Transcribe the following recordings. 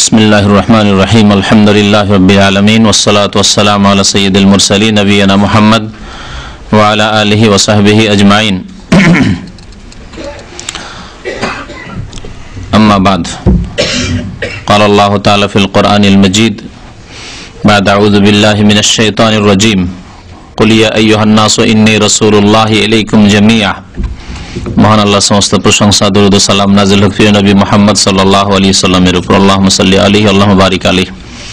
बिस्मिल्लाहिर्रहमानिर्रहीम अल्हम्दुलिल्लाहि रब्बिल आलमीन वस्सलातु वस्सलामु अला सय्यिदिल मुरसलीन नबियना मुहम्मद व अला आलिहि व सहबिहि अजमाइन। अम्मा बाद क़ाला अल्लाहु तआला फ़िल क़ुरआनिल मजीद बाद अऊज़ु बिल्लाहि मिनश शैतानिर रजीम कुल या अय्युहन नासु इन्नी रसूलुल्लाहि इलैकुम जमीआ। महान अल्लाह समस्त प्रशंसा दुरूद सालाम नाजिल होक प्रिय नबी मुहम्मद सल्लल्लाहु अलैहि वसल्लमेর উপর। আল্লাহুম্মা সাল্লি আলাইহি আল্লাহুম্মা বারিক আলাইহি।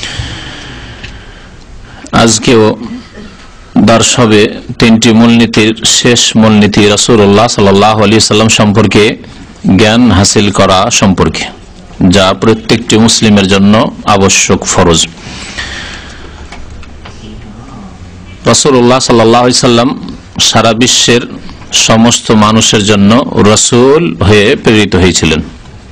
আজকেও দর্শ হবে তিনটি মূলনীতির শেষ মূলনীতি রাসূলুল্লাহ সাল্লাল্লাহু আলাইহি ওয়াসাল্লাম সম্পর্কে জ্ঞান হাসিল করা সম্পর্কে, যা প্রত্যেকটি মুসলিমের জন্য আবশ্যক ফরজ। রাসূলুল্লাহ সাল্লাল্লাহু আলাইহি ওয়াসাল্লাম সারা বিশ্বের সমস্ত মানুষের জন্য রাসূল হয়ে প্রেরিত হয়েছিলেন।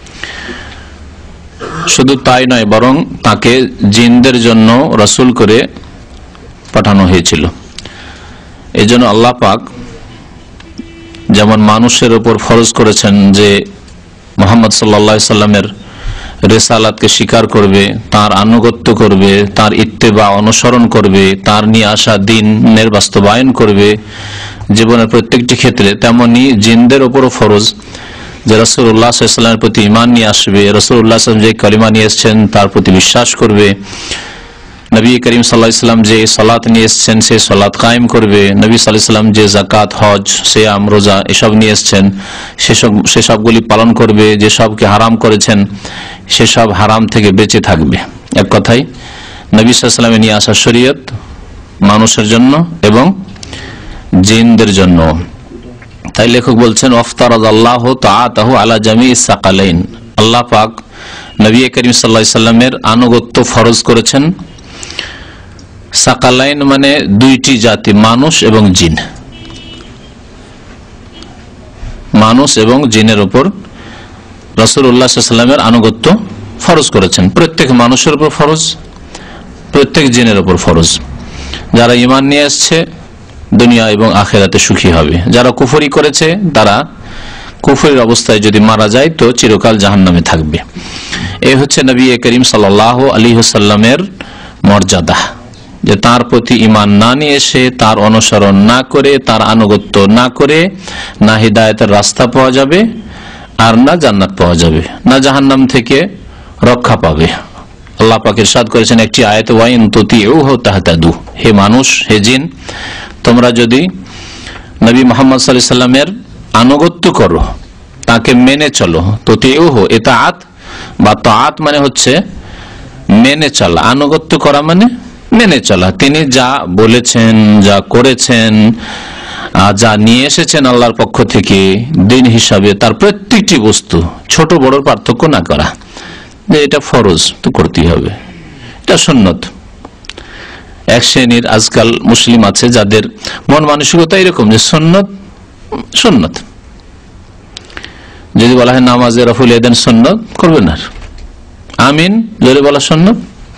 শুধু তাই নয়, বরং তাকে জিনদের জন্য রাসূল করে পাঠানো হয়েছিল। এই জন্য আল্লাহ পাক যেমন মানুষের উপর ফরজ করেছেন যে মুহাম্মদ সাল্লাল্লাহু আলাইহি সাল্লামের রিসালাতকে স্বীকার করবে, তার আনুগত্য করবে, তার ইত্তেবা অনুসরণ করবে, তার নিয়ে আসা দ্বীনের বাস্তবায়ন করবে জীবনের প্রত্যেকটি ক্ষেত্রে, তেমনি জিনদের উপরও ফরজ যে রাসূলুল্লাহ সাল্লাল্লাহু আলাইহি ওয়াসাল্লামের প্রতি ঈমান নিয়ে আসবে, রাসূলুল্লাহ সাল্লাল্লাহু আলাইহি ওয়াসাল্লাম যে কালিমা নিয়ে এসেছেন তার প্রতি বিশ্বাস করবে, নবী করিম সাল্লাল্লাহু আলাইহি ওয়াসাল্লাম যে সালাত নিয়ে এসেছেন সেই সালাত কায়েম করবে, নবী সাল্লাল্লাহু আলাইহি ওয়াসাল্লাম যে যাকাত, হজ, সিয়াম, রোজা এসব নিয়ে এসেছেন সেসবগুলি পালন করবে, যেসবকে হারাম করেছেন সেসব হারাম থেকে বেঁচে থাকবে। এক কথায় নবী সাল্লাল্লাহু আলাইহি ওয়াসাল্লামের নিয়ে আসা শরীয়ত মানুষের জন্য এবং জিনদের জন্য। তাই লেখক বলছেন ওয়াফতারাদাল্লাহু তাআতাহু আলা জামিইস সাকালাইন, আল্লাহ পাক নবী করিম সাল্লাল্লাহু আলাইহি ওয়াসাল্লামের আনুগত্য ফরজ করেছেন। সাকালাইন মানে দুইটি জাতি, মানুষ এবং জিন। মানুষ এবং জিনের উপর রাসূলুল্লাহ সাল্লাল্লাহু আলাইহি ওয়াসাল্লামের আনুগত্য ফরজ করেছেন। প্রত্যেক মানুষের উপর ফরজ, প্রত্যেক জিনের উপর ফরজ। যারা ঈমান নিয়ে আসছে দুনিয়া এবং আখিরাতে সুখী হবে, যারা কুফরি করেছে তারা কুফরির অবস্থায় যদি মারা যায় তো চিরকাল জাহান্নামে থাকবে। এই হচ্ছে নবী করিম সাল্লাল্লাহু আলাইহি ওয়াসাল্লামের মর্যাদা, যে তার প্রতি ঈমান না নিয়ে এসে, তার অনুসরণ না করে, তার আনুগত্য না করে না হিদায়াতের রাস্তা পাওয়া যাবে, আর না জান্নাত পাওয়া যাবে, না জাহান্নাম থেকে রক্ষা পাবে। আল্লাহ পাক ইরশাদ করেছেন একটি আয়াতে, ওয়া ইন তুতিউহু তাহতাদু, হে মানুষ, হে জিন, তোমরা যদি নবী মুহাম্মদ সাল্লাল্লাহু আলাইহি ওয়াসাল্লামের আনুগত্য করো, তাকে মেনে চলো, তুতিউহু ইতাআত বা তাআত মানে হচ্ছে মেনে চলা, আনুগত্য করা মানে মেনে চলা। তিনি যা বলেছেন, যা করেছেন, যা নিয়ে এসেছেন আল্লাহর পক্ষ থেকে দিন হিসাবে, তার প্রত্যেকটি বস্তু ছোট বড় পার্থক্য না করা, যে এটা ফরজ তো করতেই হবে, এটা সুন্নত। এক শ্রেণীর আজকাল মুসলিম আছে যাদের মন মানসিকতা এরকম যে সুন্নত সুন্নত, যদি বলা হয় নামাজে রফুল ইয়াদাইন সুন্নত, করবে না। আমিন জোরে বলা সুন্নত,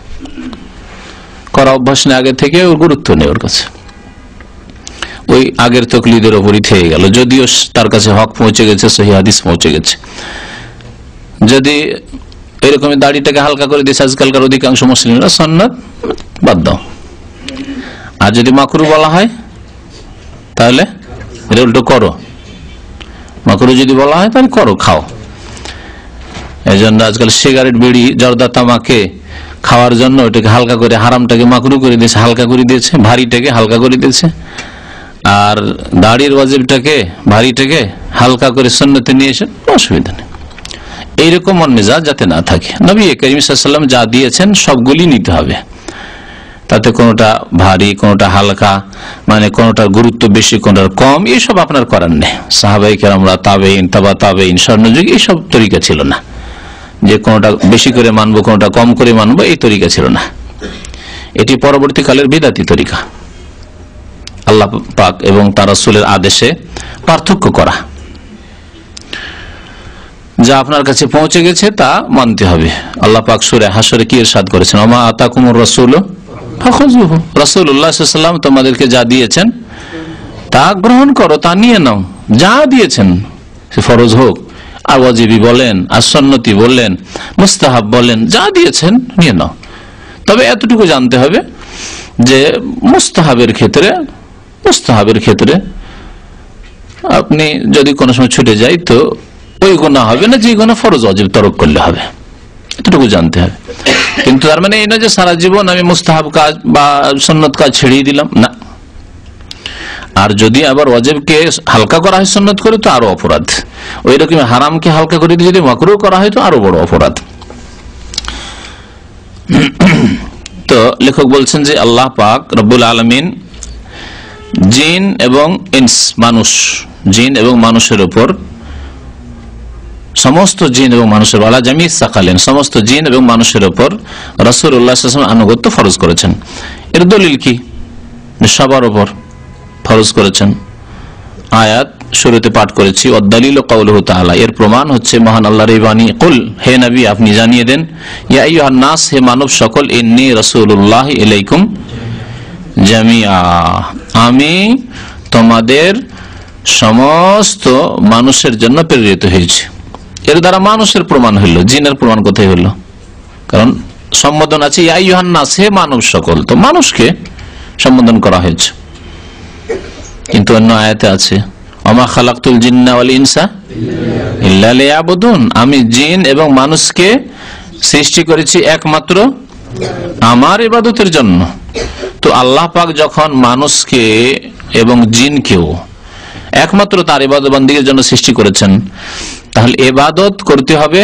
করা অভ্যাস নেই, আগে থেকে ওর গুরুত্ব নেই ওর কাছে, ওই আগের তকলিদের ওপরই থেকে গেল, যদিও তার কাছে হক পৌঁছে গেছে, সহিহ হাদিস পৌঁছে গেছে। যদি এরকমই দাড়িটাকে হালকা করে দিয়েছে আজকালকার অধিকাংশ মুসলিমরা, সুন্নাত বাদ দাও। আর যদি মাকরু বলা হয় তাহলে এটা উল্টো করো, মাকরু যদি বলা হয় তাহলে করো, খাও। এই জন্য আজকাল সিগারেট, বিড়ি, জর্দা, তামাকে খাওয়ার জন্য ওটাকে হালকা করে, হারামটাকে মাকরু করে দিয়েছে, হালকা করে দিয়েছে, ভারীটাকে হালকা করে দিয়েছে, আর দাড়ির ওয়াজিবটাকে, ভারীটাকে হালকা করে সুন্নতে নিয়ে এসে অসুবিধা নেই। এইরকম মেজাজ যাতে না থাকে। নবী করিম সাল্লাল্লাহু আলাইহি ওয়াসাল্লাম যা দিয়েছেন সবগুলি নিতে হবে, তাতে কোনটা ভারী, কোনটা হালকা, মানে কোনটার গুরুত্ব বেশি, কোনটার কম, এসব আপনার করার নেই। সাহাবায়ে কেরামরা, তাবেঈন, তাবা তাবেঈন, স্বর্ণযুগ, এইসব তরিকা ছিল না যে কোনটা বেশি করে মানবো, কোনটা কম করে মানবো, এই তরিকা ছিল না। এটি পরবর্তীকালের বিদাতি তরিকা, আল্লাহ পাক এবং তার রাসূলের আদেশে পার্থক্য করা। যা আপনার কাছে পৌঁছে গেছে তা মানতে হবে। আল্লাহ পাক সূরা হাশরে কি ইরশাদ করেছেন, ওমা আতাকুমুর রাসূলু ফাখুযুহু, রাসূলুল্লাহ সাল্লাল্লাহু আলাইহি ওয়াসাল্লাম তোমাদেরকে যা দিয়েছেন তা গ্রহণ করো, তা নিয়ে নাও। যা দিয়েছেন সে ফরজ হোক আর ওয়াজিবি বলেন, আর সুন্নতি বলেন, মুস্তাহাব বলেন, যা দিয়েছেন নিয়ে নাও। তবে এতটুকু জানতে হবে যে মুস্তাহাবের ক্ষেত্রে আপনি যদি কোনো সময় ছুটে যাই তো ওই গুনাহ হবে না যে গুনাহ ফরজ ওয়াজিব তরক করলে হবে, এতটুকু জানতে হবে। কিন্তু তার মানে এই না যে সারা জীবন আমি মুস্তাহাব কাজ বা সুন্নত কাজ ছেড়িয়ে দিলাম, না। আর যদি আবার ওয়াজিবকে হালকা করা হয় সুন্নত করে তো আরো অপরাধ, ওই রকম হারামকে হালকা করে দিয়ে যদি মাকরুহ করা হয় তো আরো বড় অপরাধ। তো লেখক বলছেন যে আল্লাহ পাক রব্বুল আলামিন জিন এবং ইনস জিন এবং মানুষের উপর, সমস্ত জিন এবং মানুষের আলা জামি সাকালেন, সমস্ত জিন এবং মানুষের উপর রাসূলুল্লাহ সাল্লাল্লাহু আলাইহি ওয়াসাল্লাম আনুগত্য ফরজ করেছেন। এর দলিল কি? সবার উপর ফরজ করেছেন। আয়াত শুরুতে পাঠ করেছি, ওয়াদ-দালিল কাউলুহু তাআলা, এর প্রমাণ হচ্ছে মহান আল্লাহর এই বাণী, কুল, হে নবী আপনি জানিয়ে দেন, ইয়া আইয়ুহান নাস, হে মানব সকল, ইন্নী রাসূলুল্লাহ ইলাইকুম জামিআ, আমি তোমাদের সমস্ত মানুষের জন্য প্রেরিত হয়েছি। এর দ্বারা মানুষের প্রমাণ হইল, জিনের প্রমাণ কোথায় হইল? কারণ সম্বোধন আছে ইয়া আইয়ুহান নাস, হে মানব সকল, তো মানুষকে সম্বোধন করা হয়েছে। কিন্তু অন্য আয়াতে আছে ওমা খালাকতুল জিন্না ওয়াল ইনসা ইল্লা লিয়াবুদুন, আমি জিন এবং মানুষকে সৃষ্টি করেছি একমাত্র আমার ইবাদতের জন্য। তো আল্লাহ পাক যখন মানুষকে এবং জিনকেও একমাত্র তার ইবাদত বন্দেগীর জন্য সৃষ্টি করেছেন, তাহলে ইবাদত করতে হবে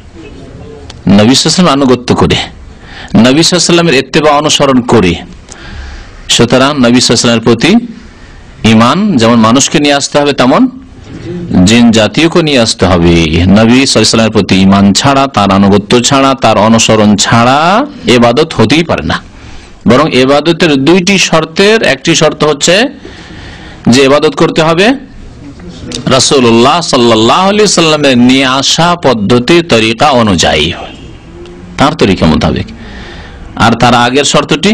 নবী সাল্লাল্লাহু আলাইহি ওয়াসাল্লাম আনুগত্য করে, নবী সাল্লাল্লাহু আলাইহি ওয়াসাল্লামের ইত্তেবা অনুসরণ করে। সুতরাং নবী সাল্লাল্লাহু আলাইহি ওয়াসাল্লামের প্রতি ঈমান যেমন মানুষকে নিয়ে আসতে হবে, তেমন জিন জাতীয়কে নিয়ে আসতে হবে। নবী সাল্লাল্লাহু আলাইহি ওয়াসাল্লামের প্রতি ঈমান ছাড়া, তার আনুগত্য ছাড়া, তার অনুসরণ ছাড়া ইবাদত হতেই পারে না। বরং ইবাদতের দুইটি শর্তের একটি শর্ত হচ্ছে যে ইবাদত করতে হবে রাসূলুল্লাহ সাল্লাল্লাহু আলাইহি ওয়াসাল্লামের নিয়ে আসা পদ্ধতি তরিকা অনুযায়ী, তার তরিকা মোতাবেক। আর তার আগের শর্তটি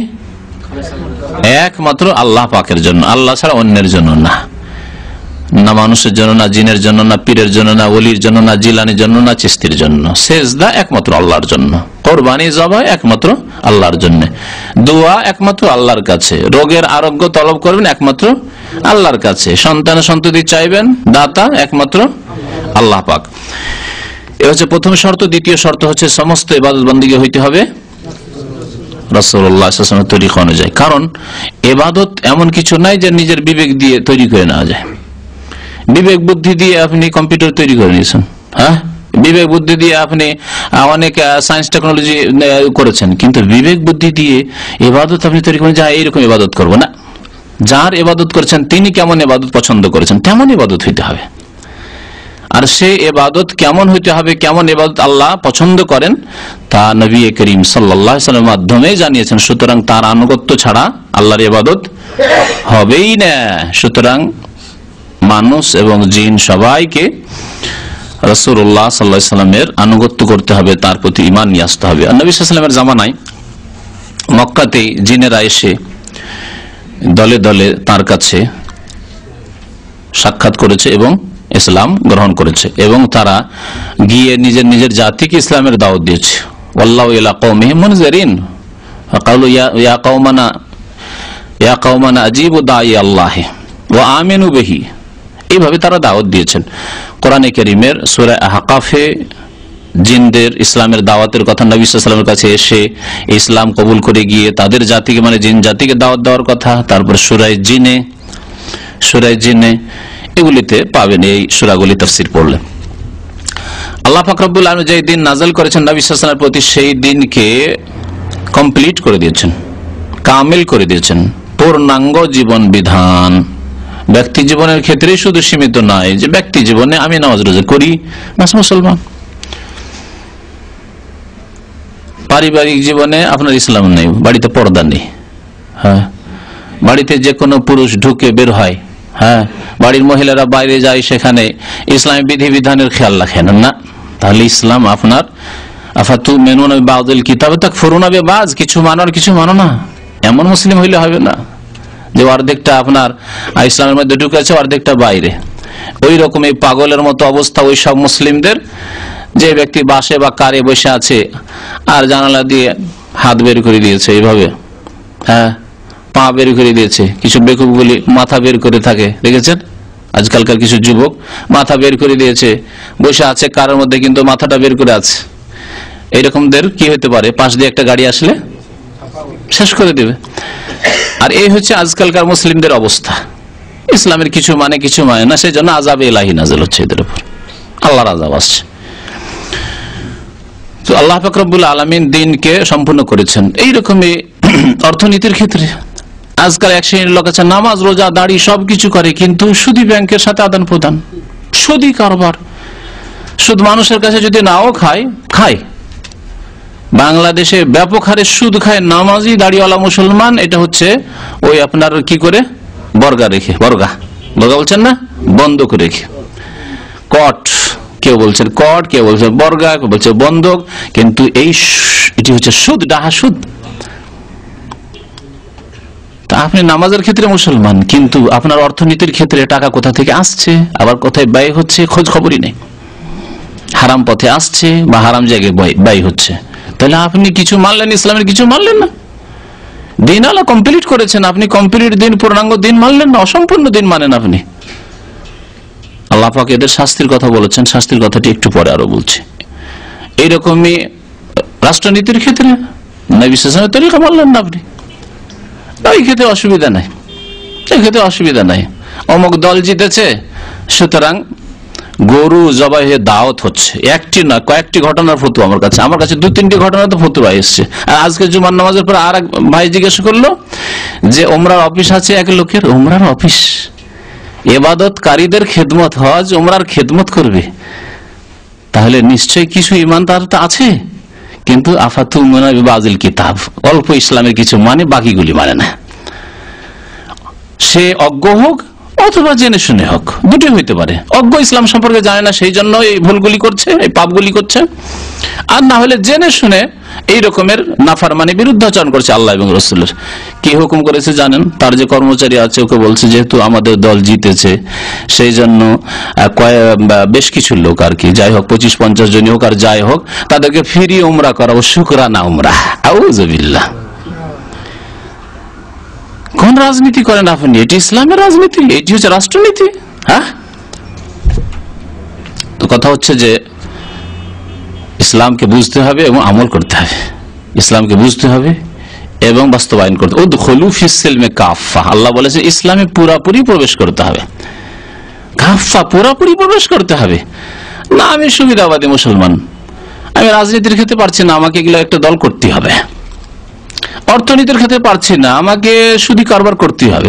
একমাত্র আল্লাহ পাকের জন্য, আল্লাহ ছাড়া অন্যের জন্য না, না মানুষের জন্য, না জিনের জন্য, না পীরের জন্য, না ওলির জন্য, না জিলানির জন্য, না চিশতির জন্য। সেজদা একমাত্র আল্লাহর জন্য, কোরবানি জবাহ একমাত্র আল্লাহর জন্য, দোয়া একমাত্র আল্লাহর কাছে, রোগের আরোগ্য তলব করবেন একমাত্র আল্লাহর কাছে, সন্তান সন্ততি চাইবেন, দাতা একমাত্র আল্লাহ পাক। এ হচ্ছে প্রথম শর্ত। দ্বিতীয় শর্ত হচ্ছে সমস্ত ইবাদত বন্দেগী হইতে হবে রাসূলুল্লাহ সাল্লাল্লাহু আলাইহি ওয়াসাল্লামের তরিকা অনুযায়ী। কারণ ইবাদত এমন কিছু নাই যে নিজের বিবেক দিয়ে তৈরি করে নেওয়া যায়। বিবেক বুদ্ধি দিয়ে আপনি কম্পিউটার তৈরি করে নিয়েছেন, হ্যাঁ, বিবেক বুদ্ধি দিয়ে আপনি অনেক সায়েন্স টেকনোলজি করেছেন, কিন্তু বিবেক বুদ্ধি দিয়ে ইবাদত আপনি তৈরি করেন যা এইরকম ইবাদত করবো না। যার ইবাদত করেছেন তিনি কেমন ইবাদত পছন্দ করেছেন তেমন ইবাদত হইতে হবে। আর সেই ইবাদত কেমন হইতে হবে, কেমন ইবাদত আল্লাহ পছন্দ করেন, তা নবী করিম সাল্লাল্লাহু আলাইহি ওয়াসাল্লামের মাধ্যমে জানিয়েছেন। সুতরাং তার আনুগত্য ছাড়া আল্লাহর ইবাদত হবেই না। সুতরাং মানুষ এবং জিন সবাইকে রাসূলুল্লাহ সাল্লাল্লাহু আলাইহি ওয়াসাল্লামের আনুগত্য করতে হবে, তার প্রতি ঈমান নিয়ে আসতে হবে। আর নবী সাল্লাল্লাহু আলাইহি ওয়াসাল্লামের জামানায় মক্কাতে জিনেরা এসে দলে দলে তার কাছে সাক্ষাৎ করেছে এবং ইসলাম গ্রহণ করেছে, এবং তারা গিয়ে নিজের নিজের জাতিকে ইসলামের দাওয়াত দিয়েছে। ওয়াল্লাহু ইলা কওমিহি মুনজিরিন ফাকালু ইয়া কওমানা আজিবু দাঈ আল্লাহ ওয়া আমিনু বিহি, এইভাবে তারা দাওয়াত দিয়েছেন। কোরআনে কারীমের সূরা আহকাফে জিনদের ইসলামের দাওয়াতের কথা নবী সাল্লাল্লাহু আলাইহি ওয়াসাল্লামের কাছে এসে ইসলাম কবুল করে গিয়ে তাদের জাতিকে, মানে জিন জাতিকে দাওয়াত দেওয়ার কথা। তারপর সূরা জিনে এগুলিতে পাবেন, এই সূরাগুলি তাফসীর পড়লে। আল্লাহ পাক রব্বুল আলামিন যে দিন নাযিল করেছেন নবী সাল্লাল্লাহু আলাইহি ওয়াসাল্লামের প্রতি, সেই দিনকে কমপ্লিট করে দিয়েছেন, কামিল করে দিয়েছেন, পূর্ণাঙ্গ জীবন বিধান। ব্যক্তি জীবনের ক্ষেত্রেই শুধু সীমিত নয় যে ব্যক্তি জীবনে আমি নামাজ রোজা করি বাস মুসলমান, পারিবারিক জীবনে আপনার ইসলাম নেই, বাড়িতে পর্দা নেই, হ্যাঁ, বাড়িতে যে কোনো পুরুষ ঢুকে বের হয়, হ্যাঁ, বাড়ির মহিলারা বাইরে যায়, সেখানে ইসলামী বিধিবিধানের খেয়াল রাখেন না, তাহলে ইসলাম আপনার আফাতুমিনুনা বিবাদিল কিতাবি তাকফুরুনা বিবাদ, কিছু মানো আর কিছু মানো না, এমন মুসলিম হইলে হবে না যে অর্ধেকটা আপনার ইসলামের মধ্যে ঢুকেছে অর্ধেকটা বাইরে। ওই রকম এই পাগলের মতো অবস্থা ওই সব মুসলিমদের, যে ব্যক্তি বাসে বা কারে বসে আছে আর জানালা দিয়ে হাত বের করে দিয়েছে এইভাবে, হ্যাঁ, পা বের করে দিয়েছে। কিছু বেকুবগুলি মাথা বের করে থাকে, দেখেছেন আজকালকার কিছু যুবক মাথা বের করে দিয়েছে, বসে আছে কারের মধ্যে কিন্তু মাথাটা বের করে আছে। এইরকমদের কি হতে পারে, পাশ দিয়ে একটা গাড়ি আসলে শেষ করে দেবে। আর এই হচ্ছে আজকালকার মুসলিমদের অবস্থা। ইসলামের কিছু মানে কিছু মানে না, সেই জন্য আযাবে ইলাহি নাযিল হচ্ছে এদের উপর, আল্লাহর আযাব আসছে। তো আল্লাহ পাক রব্বুল আলামিন দ্বীনকে সম্পূর্ণ করেছেন। এইরকমই অর্থনীতির ক্ষেত্রে আজকাল এক শ্রেণীর লোক আছে, নামাজ রোজা দাড়ি সবকিছু করে, কিন্তু সুদী ব্যাংকের সাথে আদান প্রদান, সুদী কারবার। সুদ মানুষের কাছে যদি নাও খায়, বাংলাদেশে ব্যাপক হারে সুদ খায় নামাজি দাড়িওয়ালা মুসলমান। এটা হচ্ছে ওই আপনার কি করে বর্গা বলছেন না, বন্ধক রেখে, কট কেউ বলছেন কট, কেউ বলছে বর্গা, কেউ বলছে বন্ধক, কিন্তু এটি হচ্ছে সুদ, ডাহা সুদ। তা আপনি নামাজের ক্ষেত্রে মুসলমান, কিন্তু আপনার অর্থনীতির ক্ষেত্রে টাকা কোথা থেকে আসছে, আবার কোথায় ব্যয় হচ্ছে খোঁজ খবরই নেই, হারাম পথে আসছে বা হারাম জায়গায় ব্যয় হচ্ছে। তাহলে আপনি কিছু মানলেন, ইসলামের কিছু মানলেন না। দিন আল্লাহ কমপ্লিট করেছেন, আপনি কমপ্লিট দিন, পূর্ণাঙ্গ দিন মানলেন না, অসম্পূর্ণ দিন মানেন আপনি। আল্লাহ পাক এদের শাস্তির কথা বলেছেন, শাস্তির কথাটি একটু পরে আরো বলছি। এইরকমই রাষ্ট্রনীতির ক্ষেত্রে নবী সাল্লাল্লাহু আলাইহি ওয়াসাল্লামের তরিকা মানলেন না আপনি, এই ক্ষেত্রে অসুবিধা নাই, এই ক্ষেত্রে অসুবিধা নাই। অমুক দল জিতেছে, সুতরাং গরু জবাইয়ের দাওয়াত হচ্ছে। একটি না, কয়েকটি ঘটনার ফতোয়া আমার কাছে 2-3টি ঘটনা তো ফতোয়া এসছে। আর আজকে জুমার নামাজের পর আর এক ভাই জিজ্ঞাসা করলো যে ওমরার অফিস আছে এক লোকের, ওমরার অফিস, ইবাদতকারীদের খেদমত, হজ ওমরার খেদমত করবে, তাহলে নিশ্চয়ই কিছু ঈমান তার আছে। কিন্তু আফাতুমিনুনা বিবাযিল কিতাব, অল্প ইসলামের কিছু মানে, বাকিগুলি মানে না। সে অজ্ঞ হোক অথবা জেনে শুনে হোক, দুটোই হইতে পারে। অজ্ঞ ইসলাম সম্পর্কে জানে না, সেই জন্য এই ভুলগুলি করছে, এই পাপগুলি করছে। আর না হলে জেনে শুনে এই রকমের নাফরমানি, বিরুদ্ধাচরণ করছে আল্লাহ এবং রাসূলের। কি হুকুম করেছে জানেন? তার যে কর্মচারী আছে ওকে বলছে, যেহেতু আমাদের দল জিতেছে, সেই জন্য বেশ কিছু লোক আর কি, যাই হোক 25-50 জনই হোক আর যাই হোক, তাদেরকে ফ্রি উমরা করাবো, শুকরানা উমরা। আউযু বিল্লাহ। কোন রাজনীতি করেন আপনি? এটি ইসলামের রাজনীতি? এটি হচ্ছে রাষ্ট্রনীতি? হ্যাঁ, তো কথা হচ্ছে যে ইসলামকে বুঝতে হবে এবং আমল করতে হবে, ইসলামকে বুঝতে হবে এবং বাস্তবায়ন করতে হবে। উদখুলু ফিস সিলমি কাফা, আল্লাহ বলেছে ইসলামে পুরাপুরি প্রবেশ করতে হবে। কাফা, পুরাপুরি প্রবেশ করতে হবে না। আমি সুবিধাবাদী মুসলমান, আমি রাজনীতির ক্ষেত্রে পারছি না, আমাকে এগুলো একটা দল করতে হবে। অর্থনীতির ক্ষেত্রে পারছি না, আমাকে সুদী কারবার করতে হবে।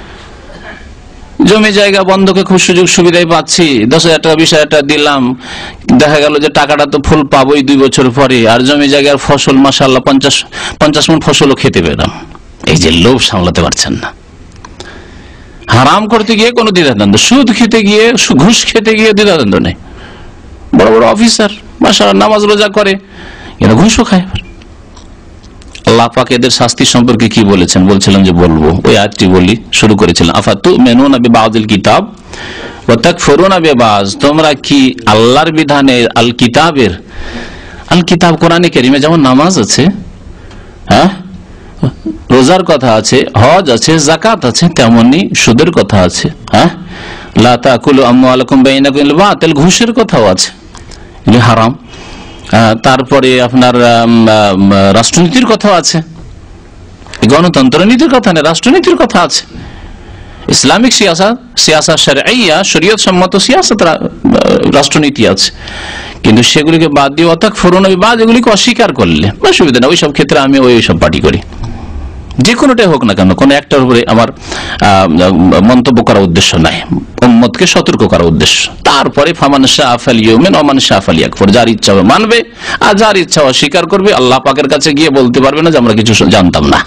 জমি জায়গা বন্ধকে খুব সুযোগ সুবিধায় পাচ্ছি, 10,000 টাকা 20,000 টাকা দিলাম, দেখা গেল যে টাকাটা তো ফুল পাবোই 2 বছর পরে, আর জমি জায়গার ফসল মাশাআল্লাহ 50 মণ ফসলও খেতে পেলাম। এই যে লোভ সামলাতে পারছেন না। হারাম করতে গিয়ে কোনো দ্বিধাদ্বন্দ্ব, সুদ খেতে গিয়ে, ঘুষ খেতে গিয়ে দ্বিধাদ্বন্দ্ব নেই। বড় বড় অফিসার মাশাআল্লাহ নামাজ রোজা করে, এরা ঘুষও খায়। আল্লাহ পাক এদের শাস্তি সম্পর্কে কি বলেছেন? বলছিলাম যে বলবো, ওই আয়াতটি বলি, শুরু করেছিলাম। আফাতুমিনুনা বিবাযিল কিতাব ওয়া তাকফুরুনা বিবায, তোমরা কি আল্লাহর বিধানে আল কিতাবের, আল কিতাব কোরআনে কারীমে যেমন নামাজ আছে, হ্যাঁ, রোজার কথা আছে, হজ আছে, যাকাত আছে, তেমনি সুদের কথা আছে। হ্যাঁ, লা তাকুলু আমওয়ালাকুম বাইনাকুম বিল বাতিল, ঘুষের কথাও আছে, এটা হারাম। তারপরে আপনার রাষ্ট্রনীতির কথা আছে, গণতন্ত্র নীতির কথা নেই, রাষ্ট্রনীতির কথা আছে। ইসলামিক সিয়াসা শারঈয়া, শরীয়ত সম্মত সিয়াসত রাষ্ট্রনীতি আছে, কিন্তু সেগুলিকে বাদ দিয়ে তাকফুরুনা বিবায, এগুলিকে অস্বীকার করলে অসুবিধা নেই। ওইসব ক্ষেত্রে আমি ওইসব পার্টি করি, যে কোনোটাই হোক না কেন, কোন একটার উপরে আমার মন্তব্য করার উদ্দেশ্য নাই, উম্মতকে সতর্ক করার উদ্দেশ্য। তারপরে ফামান শাআ ফালইউমিন ওয়া মান শাআ ফালইয়াকফুর, যার ইচ্ছা হবে মানবে আর যার ইচ্ছা অস্বীকার করবে। আল্লাহ পাকের কাছে গিয়ে বলতে পারবে না যে আমরা কিছু জানতাম না।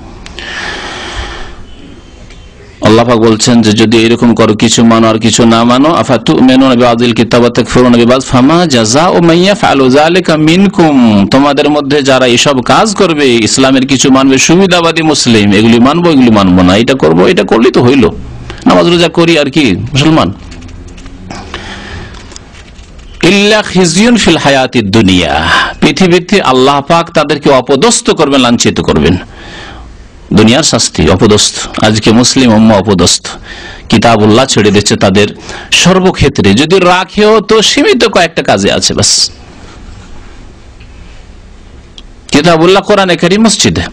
আল্লাহ পাক বলছেন যে যদি এরকম করো, কিছু মানো আর কিছু না মানো, আফাতুমিনুনা বিবাযিল কিতাব ওয়া তাকফুরুনা বিবায ফামা জাযাউ মান ইয়াফআলু যালিকা মিনকুম, তোমাদের মধ্যে যারা এসব কাজ করবে, ইসলামের কিছু মানবে, সুবিধাবাদী মুসলিম, এগুলি মানবো এগুলি মানবো না, এটা করবো, এটা করলেই তো হইলো, নামাজ রোজা করি আর কি মুসলমান, ইল্লা খিজিয়ুন ফিল হায়াতিদ দুনিয়া, পৃথিবীতে আল্লাহ পাক তাদেরকে অপদস্থ করবেন, লাঞ্ছিত করবেন। দুনিয়ার শাস্তি, অপদস্থ। আজকে মুসলিম উম্মাহ অপদস্থ, কিতাবুল্লাহ ছেড়ে দিচ্ছে তাদের সর্বক্ষেত্রে, যদি রাখেও তো সীমিত কয়েকটা কাজে আছে বাস। কিতাবুল্লাহ কোরআনে কারীম মসজিদে,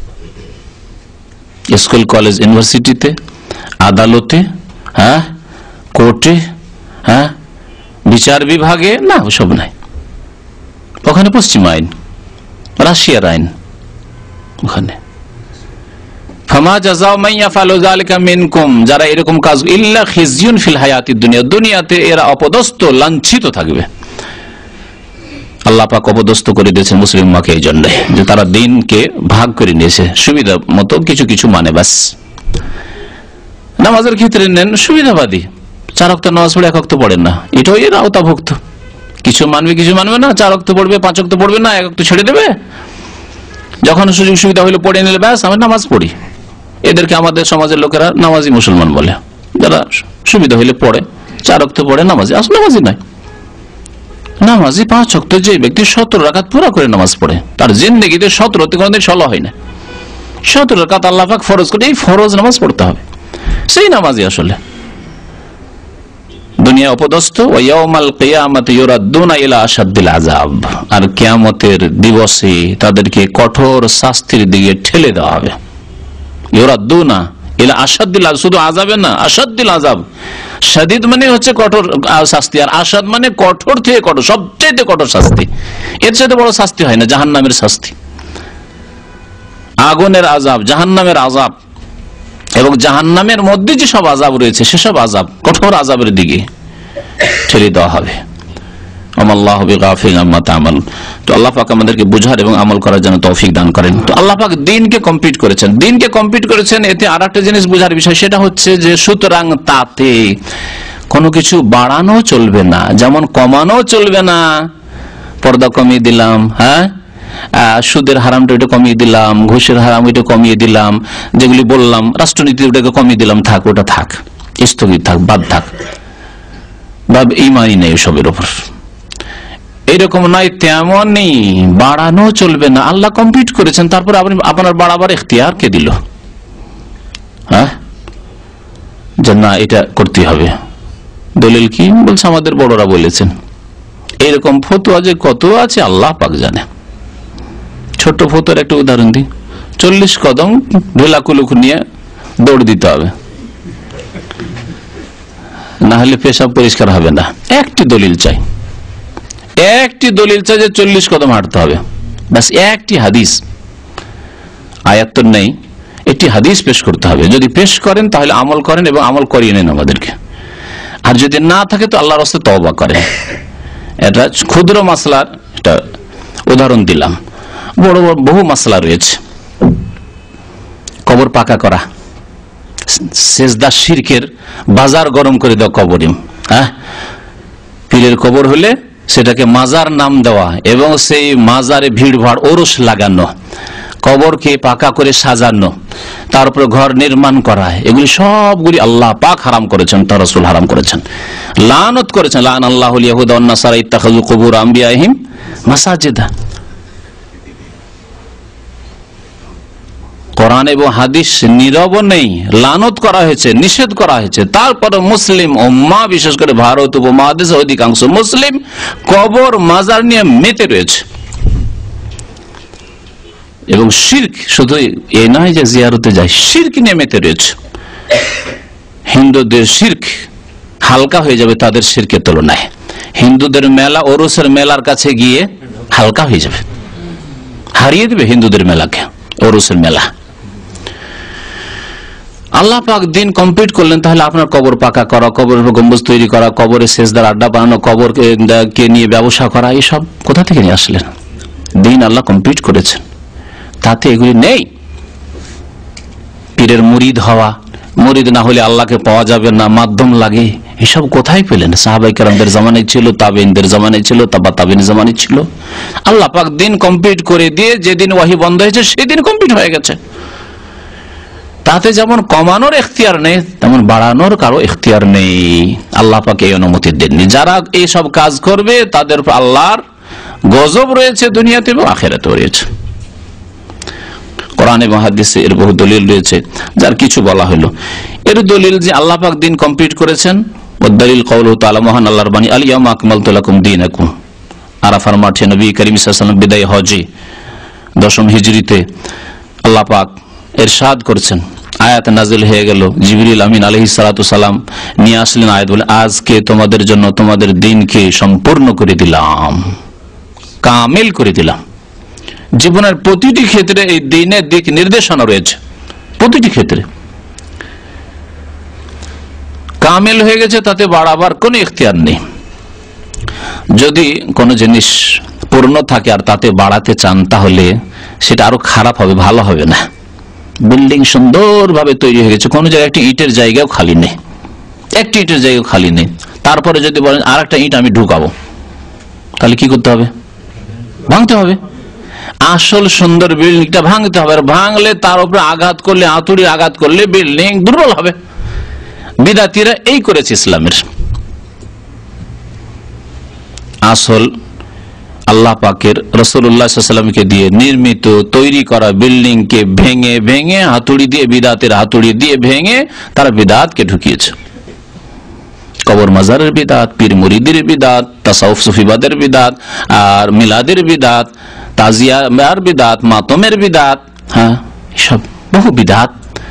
স্কুল কলেজ ইউনিভার্সিটিতে, আদালতে, কোর্টে, বিচার বিভাগে না, ওসব নাই। ওখানে পশ্চিম আইন, রাশিয়ার আইন ওখানে। ফামা জাযাউ মান ইয়াফআলু যালিকা মিনকুম, যারা এরকম কাজ, ইল্লা খিজিয়ুন ফিল হায়াতিদ দুনিয়া, দুনিয়াতে এরা অপদস্থ, লাঞ্ছিত থাকবে। আল্লাহ পাক অপদস্থ করে দিয়েছেন মুসলিম উম্মাহকে এই জন্য যে তারা দিনকে ভাগ করে নিয়েছে সুবিধা মতো, কিছু কিছু মানে বাস। নামাজের ক্ষেত্রে নেন সুবিধাবাদী, 4 ওয়াক্ত নামাজ পড়ে 1 ওয়াক্ত পড়েন না, এটাও এর আওতাভুক্ত। কিছু মানবে কিছু মানবে না, 4 ওয়াক্ত পড়বে 5 ওয়াক্ত পড়বে না, 1 ওয়াক্ত ছেড়ে দেবে। যখন সুযোগ সুবিধা হইলে পড়ে নিলে ব্যাস আমি নামাজ পড়ি। এদেরকে আমাদের সমাজের লোকেরা নামাজি মুসলমান বলে, যারা সুবিধা হইলে পড়ে, 4 ওয়াক্ত পড়ে নামাজি। আসলে নামাজি নাই, নামাজি 5 ওয়াক্ত যে ব্যক্তি 17 রাকাত পুরো করে নামাজ পড়ে, তার জিন্দেগিতে 17তে কোনোদিন 16 হয় না। 17 রাকাত আল্লাহ পাক ফরজ করে, এই ফরজ নামাজ পড়তে হবে, সেই নামাজি আসলে। দুনিয়া অপদস্থ, ওয়া ইয়াউমাল কিয়ামাতি ইউরাদ্দুনা ইলা আশাদ্দিল আযাব, আর কিয়ামতের দিবসে তাদেরকে কঠোর শাস্তির দিকে ঠেলে দেওয়া হবে। ইউরাদ্দুনা ইলা আশাদ্দিল আযাব, শুধু আযাবে না, আশাদ্দিল আযাব। শাদীদ মানে হচ্ছে কঠোর শাস্তি, আর আশাদ মানে কঠোর থেকে কঠোর, সবচেয়ে কঠোর শাস্তি। এর চাইতে বড় শাস্তি হয় না, জাহান্নামের শাস্তি, আগুনের আযাব, জাহান্নামের আযাব। এবং জাহান্নামের মধ্যে যে সব আযাব রয়েছে, সেসব আযাব, কঠোর আযাবের দিকে ঠেলে দেওয়া হবে। আমাল্লাহু বিগাফিলিন আম্মা তা'মালুন। তো আল্লাহ পাক আমাদেরকে বুঝার এবং আমল করার জন্য তৌফিক দান করেন। তো আল্লাহ পাক দিনকে কমপ্লিট করেছেন, দিনকে কমপ্লিট করেছেন। এতে আরেকটা জিনিস বুঝার বিষয়, সেটা হচ্ছে যে সুতরাং তাতে কোনো কিছু বাড়ানো চলবে না, যেমন কমানো চলবে না। পর্দা কমিয়ে দিলাম, সুদের হারামটা ওইটা কমিয়ে দিলাম, ঘুষের হারাম ওইটা কমিয়ে দিলাম, যেগুলি বললাম, রাষ্ট্রনীতি ওটাকে কমিয়ে দিলাম, থাক, ওটা থাক, স্থগিত থাক, বাদ থাক, বা ইমানই নেই ওসবের ওপর। এইরকম নয়, তেমনই বাড়ানো চলবে না। আল্লাহ কমপ্লিট করেছেন, তারপরে আপনার বাড়াবার এখতিয়ার কে দিল? যে না এটা করতে হবে, দলিল কি বলছে? আমাদের বড়রা বলেছেন। এরকম ফতোয়া যে কত আছে আল্লাহ পাক জানে। ছোট্ট ফতোয়ার একটা উদাহরণ দিই, 40 কদম ঢোলা কুলুক নিয়ে দৌড় দিতে হবে, না হলে পেশাব পরিষ্কার হবে না। একটি দলিল চাই, একটি দলিল চাই যে 40 কদম হাঁটতে হবে, ব্যাস একটি হাদিস, আয়াত তো নেই, একটি হাদিস পেশ করতে হবে। যদি পেশ করেন তাহলে আমল করেন এবং আমল করিয়ে নেন আমাদেরকে, আর যদি না থাকে তো আল্লাহর রাস্তায় তওবা করেন। এটা ক্ষুদ্র মাসলার একটা উদাহরণ দিলাম, বড় বড় বহু মাসলা রয়েছে। কবর পাকা করা, সেজদা শিরকের বাজার গরম করে দেওয়া কবরে, পীরের কবর হলে সেটাকে মাজার নাম দেওয়া এবং সেই মাজারে ভিড় ভাড়, ওরস লাগানো, কবরকে পাকা করে সাজানো, তার উপরে ঘর নির্মাণ করা, এগুলি সবগুলি আল্লাহ পাক হারাম করেছেন, তার রাসূল হারাম করেছেন, লানত করেছেন। লান আল্লাহুল ইয়াহুদা ওয়ান নাসারা ইত্তাখাযু কুবুর আম্বিয়াহিম মাসাজিদা। কোরআন এবং হাদিস নীরব নেই, লানত করা হয়েছে, নিষেধ করা হয়েছে। তারপরে মুসলিম উম্মাহ, বিশেষ করে ভারত উপমহাদেশের অধিকাংশ মুসলিম কবর মাজার নিয়ে মেতে রয়েছে। এবং শিরক, শুধু এ নয় যে জিয়ারতে যায়, শিরক নিয়ে মেতে রয়েছে। হিন্দুদের শিরক হালকা হয়ে যাবে তাদের শিরকের তুলনায়। হিন্দুদের মেলা, ওরসের মেলার কাছে গিয়ে হালকা হয়ে যাবে, হারিয়ে দেবে হিন্দুদের মেলাকে, ওরসের মেলা। আল্লাহ পাক দিন কমপ্লিট করলেন, তাহলে আপনার কবর পাকা করা, কবরের গম্বুজ তৈরি করা, কবরে সেজদার আড্ডা বানানো, কবরকে নিয়ে ব্যবসা করা, এসব কোথা থেকে নিয়ে আসলেন? দিন আল্লাহ কমপ্লিট করেছেন, তাতে এগুলি নেই। পীরের মুরিদ হওয়া, মুরিদ না হলে আল্লাহকে পাওয়া যাবে না, মাধ্যম লাগে, এসব কোথায় পেলেন? সাহাবায়ে কেরামদের জামানায় ছিল, তাবেঈনদের জামানায় ছিল, তাবা তাবেঈনের জামানায় ছিল। আল্লাহ পাক দিন কমপ্লিট করে দিয়ে যেদিন ওয়াহি বন্ধ হয়েছে সেদিন কমপ্লিট হয়ে গেছে। তাতে যেমন কমানোর এখতিয়ার নেই তেমন বাড়ানোর কারো এখতিয়ার নেই। আল্লাহ পাক এই অনুমতি দেননি। যারা এইসব কাজ করবে তাদের উপর আল্লাহর গজব রয়েছে, দুনিয়াতে এবং আখিরাতে রয়েছে। কোরআন এবং হাদিসে এর বহু দলিল রয়েছে, যার কিছু বলা হলো। এর দলিল যে আল্লাহ পাক দিন কমপ্লিট করেছেন। দলিল কওলুহু তাআলা, মহান আল্লাহর বাণী, আল ইয়াউমা আকমালতু লাকুম দীনাকুম। আরাফার মাঠে নবী করিম সাল্লাল্লাহু আলাইহি ওয়াসাল্লাম বিদায় হজে 10ম হিজরিতে আল্লাহ পাক ইরশাদ করেছেন, আয়াত নাযিল হয়ে গেল। জিবরিল আমিন আলাইহিস সালাতু সালাম নিয়ে আসলেন আয়াত বলে, আজকে তোমাদের জন্য তোমাদের দিনকে সম্পূর্ণ করে দিলাম, কামিল করে দিলাম। জীবনের প্রতিটি ক্ষেত্রে এই দিনের দিক নির্দেশনা রয়েছে, প্রতিটি ক্ষেত্রে কামিল হয়ে গেছে, তাতে বাড়াবার কোনো ইখতিয়ার নেই। যদি কোনো জিনিস পূর্ণ থাকে আর তাতে বাড়াতে চান তাহলে সেটা আরো খারাপ হবে, ভালো হবে না। বিল্ডিং সুন্দরভাবে তৈরি হয়ে গেছে, কোনো জায়গায় একটি ইটের জায়গাও খালি নেই, একটি ইটের জায়গাও খালি নেই, তারপরে যদি বলেন আর একটা ইট আমি ঢুকাবো, তাহলে কি করতে হবে? ভাঙতে হবে। আসল সুন্দর বিল্ডিংটা ভাঙতে হবে, আর ভাঙলে তার উপরে আঘাত করলে, হাতুড়ি আঘাত করলে বিল্ডিং দুর্বল হবে। বিদাতিরা এই করেছে ইসলামের। আসল আল্লাহ পাকের রাসূলুল্লাহ সাল্লাল্লাহু আলাইহি ওয়াসাল্লামকে দিয়ে নির্মিত তৈরি করা বিল্ডিং কে ভেঙে ভেঙে হাতুড়ি দিয়ে, বিদাতের হাতুড়ি দিয়ে ভেঙে তারা বিদাতকে ঢুকিয়েছে। কবর মাজারের বিদাত, পীর মুরিদের বিদাত, তাসাউফ সুফিবাদের বিদাত, আর মিলাদের বিদাত, তাজিয়ার বিদাত, মাতমের বিদাত, হ্যাঁ সব বহু বিদাত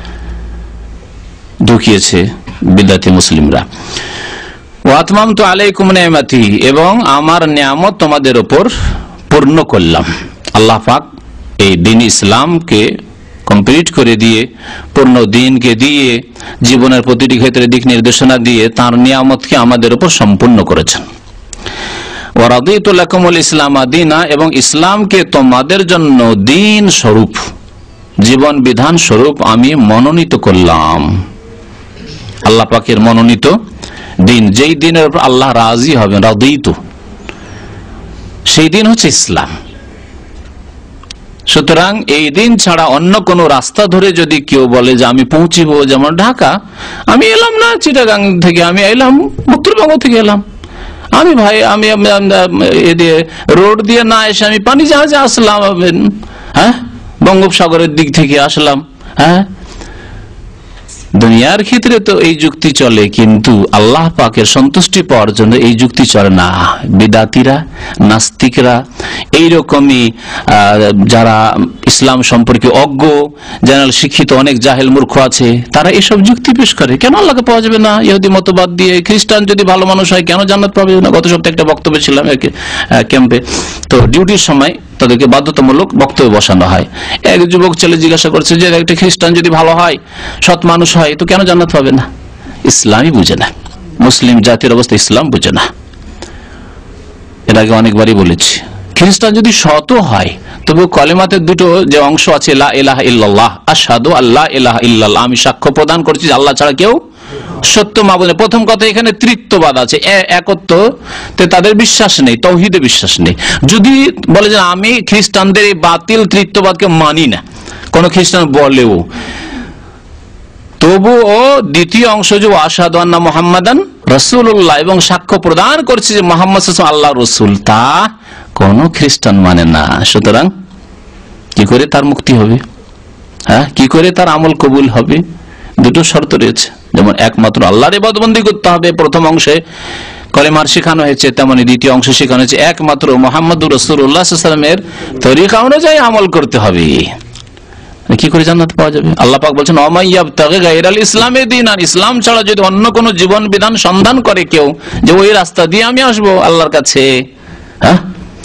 ঢুকিয়েছে বিদাতি মুসলিমরা। ওয়াতমামতু আলাইকুম নি'মাতি, এবং আমার নিয়ামত তোমাদের উপর পূর্ণ করলাম। আল্লাহ পাক এই দ্বীন ইসলামকে কমপ্লিট করে দিয়ে, পূর্ণ দ্বীনকে দিয়ে, জীবনের প্রতিটি ক্ষেত্রে দিক নির্দেশনা দিয়ে তার নিয়ামতকে আমাদের উপর সম্পূর্ণ করেছেন। ওয়া রাদিতু লাকুমুল ইসলাম দীনা, এবং ইসলামকে তোমাদের জন্য দ্বীন স্বরূপ, জীবন বিধান স্বরূপ আমি মনোনীত করলাম। আল্লাহ পাকের মনোনীত দিন, যেই দিনের উপর আল্লাহ রাজি হবেন, রাদিতু, সেই দিন হচ্ছে ইসলাম। সুতরাং এই দিন ছাড়া অন্য কোন রাস্তা ধরে যদি কেউ বলে যে আমি পৌঁছিব, যেমন ঢাকা, আমি এলাম না চিটাগাং থেকে, আমি এলাম উত্তরবঙ্গ থেকে এলাম, আমি ভাই আমি রোড দিয়ে না এসে আমি পানি জাহাজে আসলাম, হ্যাঁ বঙ্গোপসাগরের দিক থেকে আসলাম। হ্যাঁ, দুনিয়ার ক্ষেত্রে তো এই যুক্তি চলে, কিন্তু আল্লাহ পাকের সন্তুষ্টি পাওয়ার জন্য এই যুক্তি চলে না। বিদাতিরা, নাস্তিকরা, এইরকমই যারা ইসলাম সম্পর্কে অজ্ঞ, জেনারেল শিক্ষিত অনেক জাহেল মূর্খ আছে, তারা এসব যুক্তি পেশ করে। কেন আল্লাহকে পাওয়া যাবে না? ইহুদি মতবাদ দিয়ে খ্রিস্টান যদি ভালো মানুষ হয় কেন জান্নাত পাওয়া যাবে না? গত সপ্তাহে একটা বক্তব্য ছিলাম ক্যাম্পে, তো ডিউটির সময় তাদেরকে বাধ্যতামূলক বক্তব্য বসানো হয়। এক যুবক ছেলে জিজ্ঞাসা করছে যে একটা খ্রিস্টান যদি ভালো হয়, সৎ মানুষ হয়, তো কেন জান্নাত পাবে না? ইসলামই বুঝে না, মুসলিম জাতির অবস্থা ইসলাম বুঝে না। এর আগে অনেকবারই বলেছি, খ্রিস্টান যদি সৎ হয় তবে কলেমাতে দুটো যে অংশ আছে, লা ইলাহা ইল্লাল্লাহ, আশহাদু আল্লা ইলাহা ইল্লাল্লাহ, আমি সাক্ষ্য প্রদান করছি যে আল্লাহ ছাড়া কেউ সত্য মাবুদ নেই। প্রথম কথা, এখানে তৃত্ববাদ আছে, একত্বতে তাদের বিশ্বাস নেই, তাওহীদে বিশ্বাস নেই। যদি বলে যে আমি খ্রিস্টানদের এই বাতিল তৃত্ববাদকে মানি না, কোন খ্রিস্টান বলেও, তবুও দ্বিতীয় অংশ যে আশহাদু আন্না মুহাম্মাদান রাসূলুল্লাহ, এবং সাক্ষ্য প্রদান করছে যে মুহাম্মদ সাল্লাল্লাহু আলাইহি ওয়াসাল্লাম আল্লাহর রাসূল, তা কোন খ্রিস্টান মানে না। সুতরাং কি করে তার মুক্তি হবে? হ্যাঁ, কি করে তার আমল কবুল হবে? দুটো শর্ত রয়েছে। যেমন একমাত্র আল্লাহর ইবাদতবন্দি করতে হবে, প্রথম অংশে কলেমার শেখানো হয়েছে, তেমনি দ্বিতীয় অংশে শেখানো হয়েছে একমাত্র মুহাম্মদুর রাসূলুল্লাহ সাল্লাল্লাহু আলাইহি ওয়াসাল্লামের তরিকা অনুযায়ী আমল করতে হবে। কি করে জান্নাত পাওয়া যাবে? আল্লাহ পাক বলছেন, ওয়ামাইয়াবতাগি গায়রাল ইসলামি দীনান, ইসলাম ছাড়া যদি অন্য কোন জীবন বিধান সন্ধান করে কেউ, যে ওই রাস্তা দিয়ে আমি আসবো আল্লাহর কাছে, হ্যাঁ,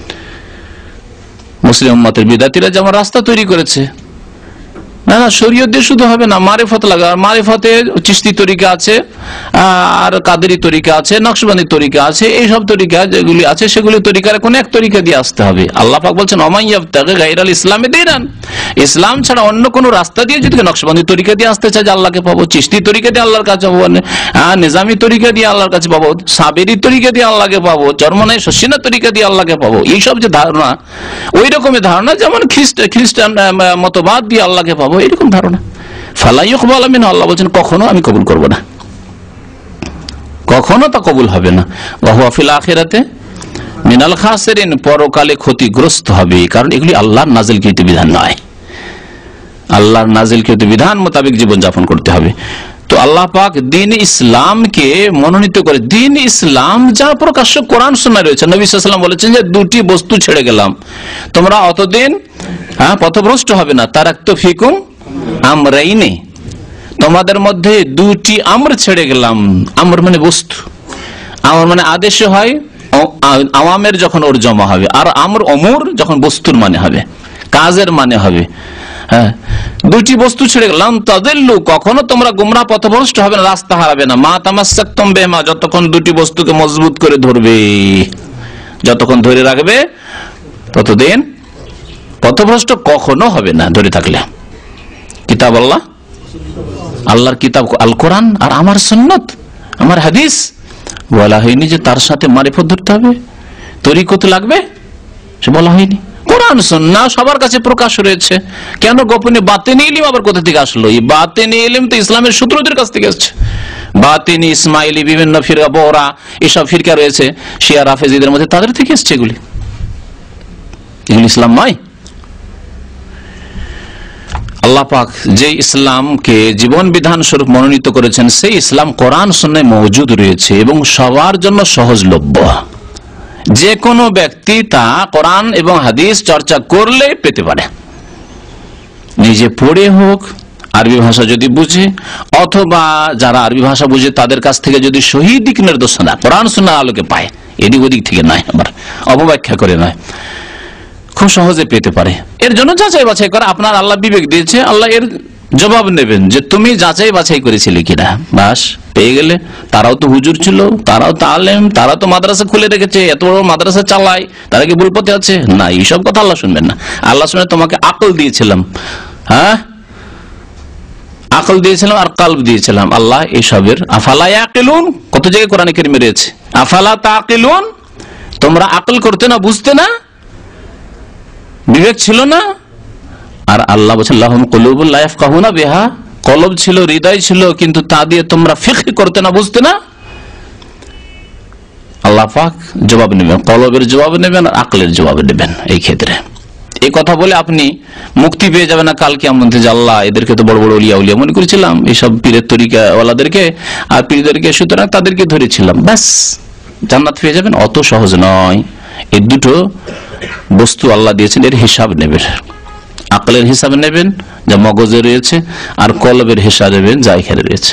মুসলিম উম্মতের বিদাতিরা যেমন রাস্তা তৈরি করেছে, না না শরীয়ত দিয়ে শুধু হবে না, মারিফত লাগা। মারিফতে চিশতি তরিকা আছে, আর কাদেরি তরিকা আছে, নকশবন্দি তরিকা আছে, এইসব তরিকা যেগুলি আছে সেগুলি তরিকার কোন এক তরিকা দিয়ে আসতে হবে। আল্লাহ পাক বলছেন, ওয়ামাইয়াবতাগি গায়রাল ইসলামি দীনান, ইসলাম ছাড়া অন্য কোন রাস্তা দিয়ে যদি নকশবন্দি তরিকা দিয়ে আসতে চায় যে আল্লাহকে পাবো, চিশতি তরিকা দিয়ে আল্লাহর কাছে পাবো, নিজামি তরিকা দিয়ে আল্লাহর কাছে পাবো, সাবেরি তরিকা দিয়ে আল্লাহকে পাবো, চরমনাই শশিনা তরিকা দিয়ে আল্লাহকে পাবো, এইসব যে ধারণা, ওই রকমের ধারণা যেমন খ্রিস্টান মতবাদ দিয়ে আল্লাহকে পাবো, এরকম ধারণা, ফালা ইউকবাল মিনহু, আল্লাহ বলছেন কখনো আমি কবুল করব না, কখনো তা কবুল হবে না। ওয়া হুয়া ফিল আখিরাতে মিনাল খাসিরিন, পরকালে ক্ষতিগ্রস্ত হবে। কারণ এগুলি আল্লাহর নাজিলকৃত বিধান নয়, আল্লাহর নাজিলকৃত বিধান মোতাবেক জীবন যাপন করতে হবে। তো আল্লাহ পাক দ্বীন ইসলামকে মনোনীত করে, দ্বীন ইসলাম যা প্রকাশ্য কোরআন সুন্নাহ রয়েছে। নবী সাল্লাল্লাহু আলাইহি ওয়াসাল্লাম বলেছেন যে দুটি বস্তু ছেড়ে গেলাম, তোমরা অতদিন পথভ্রষ্ট হবে না। তারাকতু ফিকুম আমরাইনি, তোমাদের মধ্যে দুটি আমর ছেড়ে গেলাম। আমর মানে বস্তু, আমর মানে আদেশ হয়, আওয়ামের যখন ওর জমা হবে, আর আমর অমর যখন বস্তুর মানে হবে, কাজের মানে হবে। হ্যাঁ, দুটি বস্তু ছেড়ে গেলাম, তাদিল্লু, কখনো তোমরা গুমরাহ পথভ্রষ্ট হবে না, রাস্তা হারাবে না। মা তামাসসাকতুম বিহিমা, যতক্ষণ দুটি বস্তুকে মজবুত করে ধরবে, যতক্ষণ ধরে রাখবে ততদিন পথভ্রষ্ট কখনো হবে না। ধরে থাকলে কিতাব আল্লাহ, আল্লাহর কিতাব আল কোরআন, আর আমার সুন্নাত, আমার হাদিস, বলা হয়নি যে তার সাথে মারিফত ধরতে হবে, তরিকত লাগবে, সে বলা হয়নি। কোরআন সুন্নাহ সবার কাছে প্রকাশ রয়েছে, কেন গোপনে? বাতিনি ইলম আবার কোথা থেকে আসলো? এই বাতিনি ইলম তো ইসলামের সূত্রদের কাছ থেকে আসছে। বাতিনি ইসমাইলি, বিভিন্ন ফিরকা, বোহরা, এসব ফিরকা রয়েছে শিয়া রাফেজিদের মধ্যে, তাদের থেকে এসছে এগুলি। এগুলি ইসলাম নয়। আল্লাহ পাক যে ইসলামকে জীবন বিধান স্বরূপ মনোনীত করেছেন, সেই ইসলাম কোরআন সুন্নাহে মওজুদ রয়েছে এবং সবার জন্য সহজলভ্য। যে কোনো ব্যক্তি তা কোরআন এবং হাদিস চর্চা করলে পেতে পারে, নিজে পড়ে হোক, আরবি ভাষা যদি বুঝে, অথবা যারা আরবি ভাষা বুঝে তাদের কাছ থেকে যদি সহি দিক নির্দেশনা কোরআন সুন্নাহর আলোকে পায়, এদিক ওদিক থেকে নয়, আবার অপব্যাখ্যা করে নয়, খুব সহজে পেতে পারে। এর জন্য যাচাই বাছাই করা, আপনার আল্লাহ বিবেক দিয়েছে, আল্লাহ এর জবাব নেবেন যে তুমি যাচাই বাছাই করেছিলে কিনা। বাস পেয়ে গেলে। তারাও তো হুজুর ছিল, তারাও তো আলেম, তারা তো মাদ্রাসা খুলে রেখেছে, এত বড় মাদ্রাসা চালায়, তারা কি ভুল পথে আছে? না, এইসব কথা আল্লাহ শুনবেন না। আল্লাহ শুনে তোমাকে আকল দিয়েছিলাম, হ্যাঁ আকল দিয়েছিলাম আর কালব দিয়েছিলাম। আল্লাহ এইসবের আফালা ইয়াকিলুন, কত জায়গায় কোরআনে কারিমে রয়েছে আফালা তাকিলুন, তোমরা আকল করতে না, বুঝতে না, বিবেক ছিল না। আর আল্লাহ বলছেন লাহুম কুলুবুন লা ইয়াফকাহুনা বিহা, কলব ছিল, হৃদয় ছিল, কিন্তু তা দিয়ে তোমরা ফিকহ করতে না, বুঝতে না। আল্লাহ পাক জবাব নেবেন, কলবের জবাব নেবেন আর আকলের জবাব নেবেন। এই ক্ষেত্রে এই কথা বলে আপনি মুক্তি পেয়ে যাবেন না কাল কিয়ামত যে আল্লাহ এদেরকে তো বড় বড় ওলিয়া উলিয়া মনে করেছিলাম, এইসব পীরের তরিকা ওয়ালাদেরকে আর পীরদেরকে, সুতরাং তাদেরকে ধরেছিলাম, ব্যাস জান্নাত পেয়ে যাবেন। অত সহজ নয়। এই দুটো বস্তু আল্লাহ দিয়েছেন, এর হিসাব নেবেন, আকলের হিসাব নেবেন যা মগজে রয়েছে, আর কলবের হিসাব নেবেন যা এখানে রয়েছে।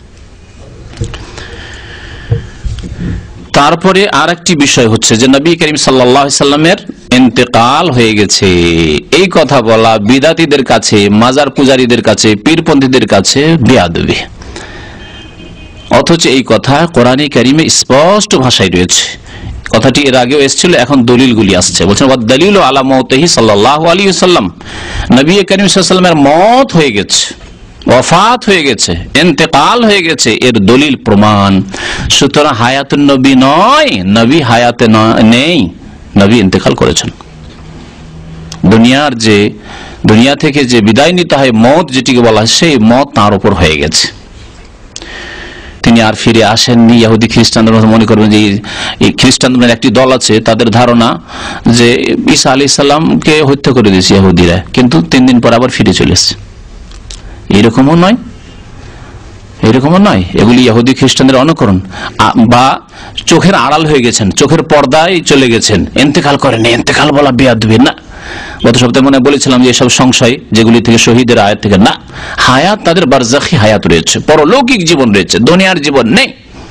তারপরে আর একটি বিষয় হচ্ছে যে নবী করিম সাল্লাল্লাহু আলাইহি সাল্লামের ইন্তেকাল হয়ে গেছে, এই কথা বলা বিদাতীদের কাছে, মাজার পূজারীদের কাছে, পীরপন্থীদের কাছে বেয়াদবি। অথচ এই কথা কোরআনে কারিমে স্পষ্ট ভাষায় রয়েছে। কথাটি এর আগেও এসেছিল, এখন দলিলগুলি আসছে। বলছেন ওয়াদ-দালিলু আলা মাউতিহি সাল্লাল্লাহু আলাইহি ওয়াসাল্লাম, নবী করিম সাল্লাল্লাহু আলাইহি ওয়াসাল্লামের মওত হয়ে গেছে, ওয়াফাত হয়ে গেছে, ইন্তেকাল হয়ে গেছে, এর দলিল প্রমাণ। সুতরাং হায়াতুন নবী নয়, নবী হায়াতে নেই, নবী ইন্তেকাল করেছেন। দুনিয়া থেকে যে বিদায় নিতে হয়, মওত যেটিকে বলা হয়, সেই মওত তাঁর উপর হয়ে গেছে, তিনি আর ফিরে আসেননি। ইহুদি খ্রিস্টানদের মনে করবেন যে এই খ্রিস্টানদের একটি দল আছে, তাদের ধারণা যে ঈসা আলাইহিস সালামকে হত্যা করে দিয়েছে ইহুদিরা, কিন্তু 3 দিন পর আবার ফিরে চলে এসেছে। এরকমও নয়, এগুলি ইহুদি খ্রিস্টানদের অনুকরণ, বা চোখের আড়াল হয়ে গেছেন, চোখের পর্দায় চলে গেছেন, ইন্তেকাল করেনি। ইন্তেকাল বলা বেয়াদবি না। গত সপ্তাহে মনে বলেছিলাম যে এসব সংশয় যেগুলি থেকে শহীদের আয়াত থেকে না, হায়াত তাদের বারজাখী হায়াত রয়েছে, পরলৌকিক জীবন রয়েছে, দুনিয়ার জীবন নেই।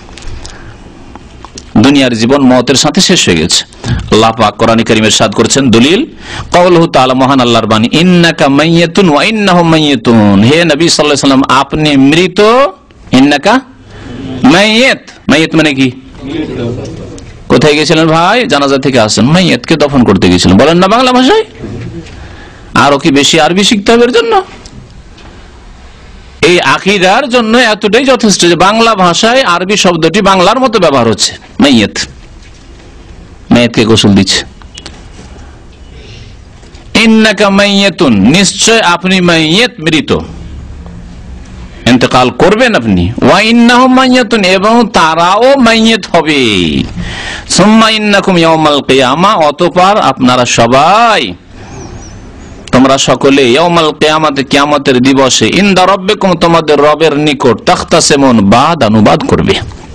দুনিয়ার জীবন মওতের সাথে শেষ হয়ে গেছে। আল্লাহ পাক কোরআনে কারীমে ইরশাদ করেছেন, দলিল কাউলুহু তাআলা, মহান আল্লাহর বাণী, ইন্নাকা মাইয়াতুন ওয়া ইন্নাহুম মাইয়াতুন, হে নবী সাল্লাল্লাহু আলাইহি ওয়াসাল্লাম আপনি মৃত। ইন্নাকা মাইয়াত, মাইয়াত মানে কি? কোথায় গেছিলেন ভাই? জানাজা থেকে আসেন, মাইয়াতকে দফন করতে গেছিলেন, বলেন না বাংলা ভাষায়? আরো কি বেশি আরবি শিখতে হবে এর জন্য? এই আকীদার জন্য এতটাই যথেষ্ট যে বাংলা ভাষায় আরবি শব্দটি বাংলার মতো ব্যবহার হচ্ছে। মাইয়াত, মাইয়াতকে গোসল দিচ্ছে। ইন্নাকা মাইয়াতুন, নিশ্চয় আপনি মাইয়াত, মৃত। ইন্তেকাল করবেন আপনি, ওয়া ইন্নাহুম মাইয়াতুন, এবং তারাও মাইয়াত হবে। সুম্মা ইন্নাকুম ইয়াউমাল কিয়ামা, অতঃপর আপনারা সবাই, তোমরা সকলে, ইয়াউমাল কিয়ামাতে, কিয়ামতের দিবসে, ইনদা রাব্বিকুম, তোমাদের রবের নিকট, তাখতাসিমুন, বাদ অনুবাদ করবে।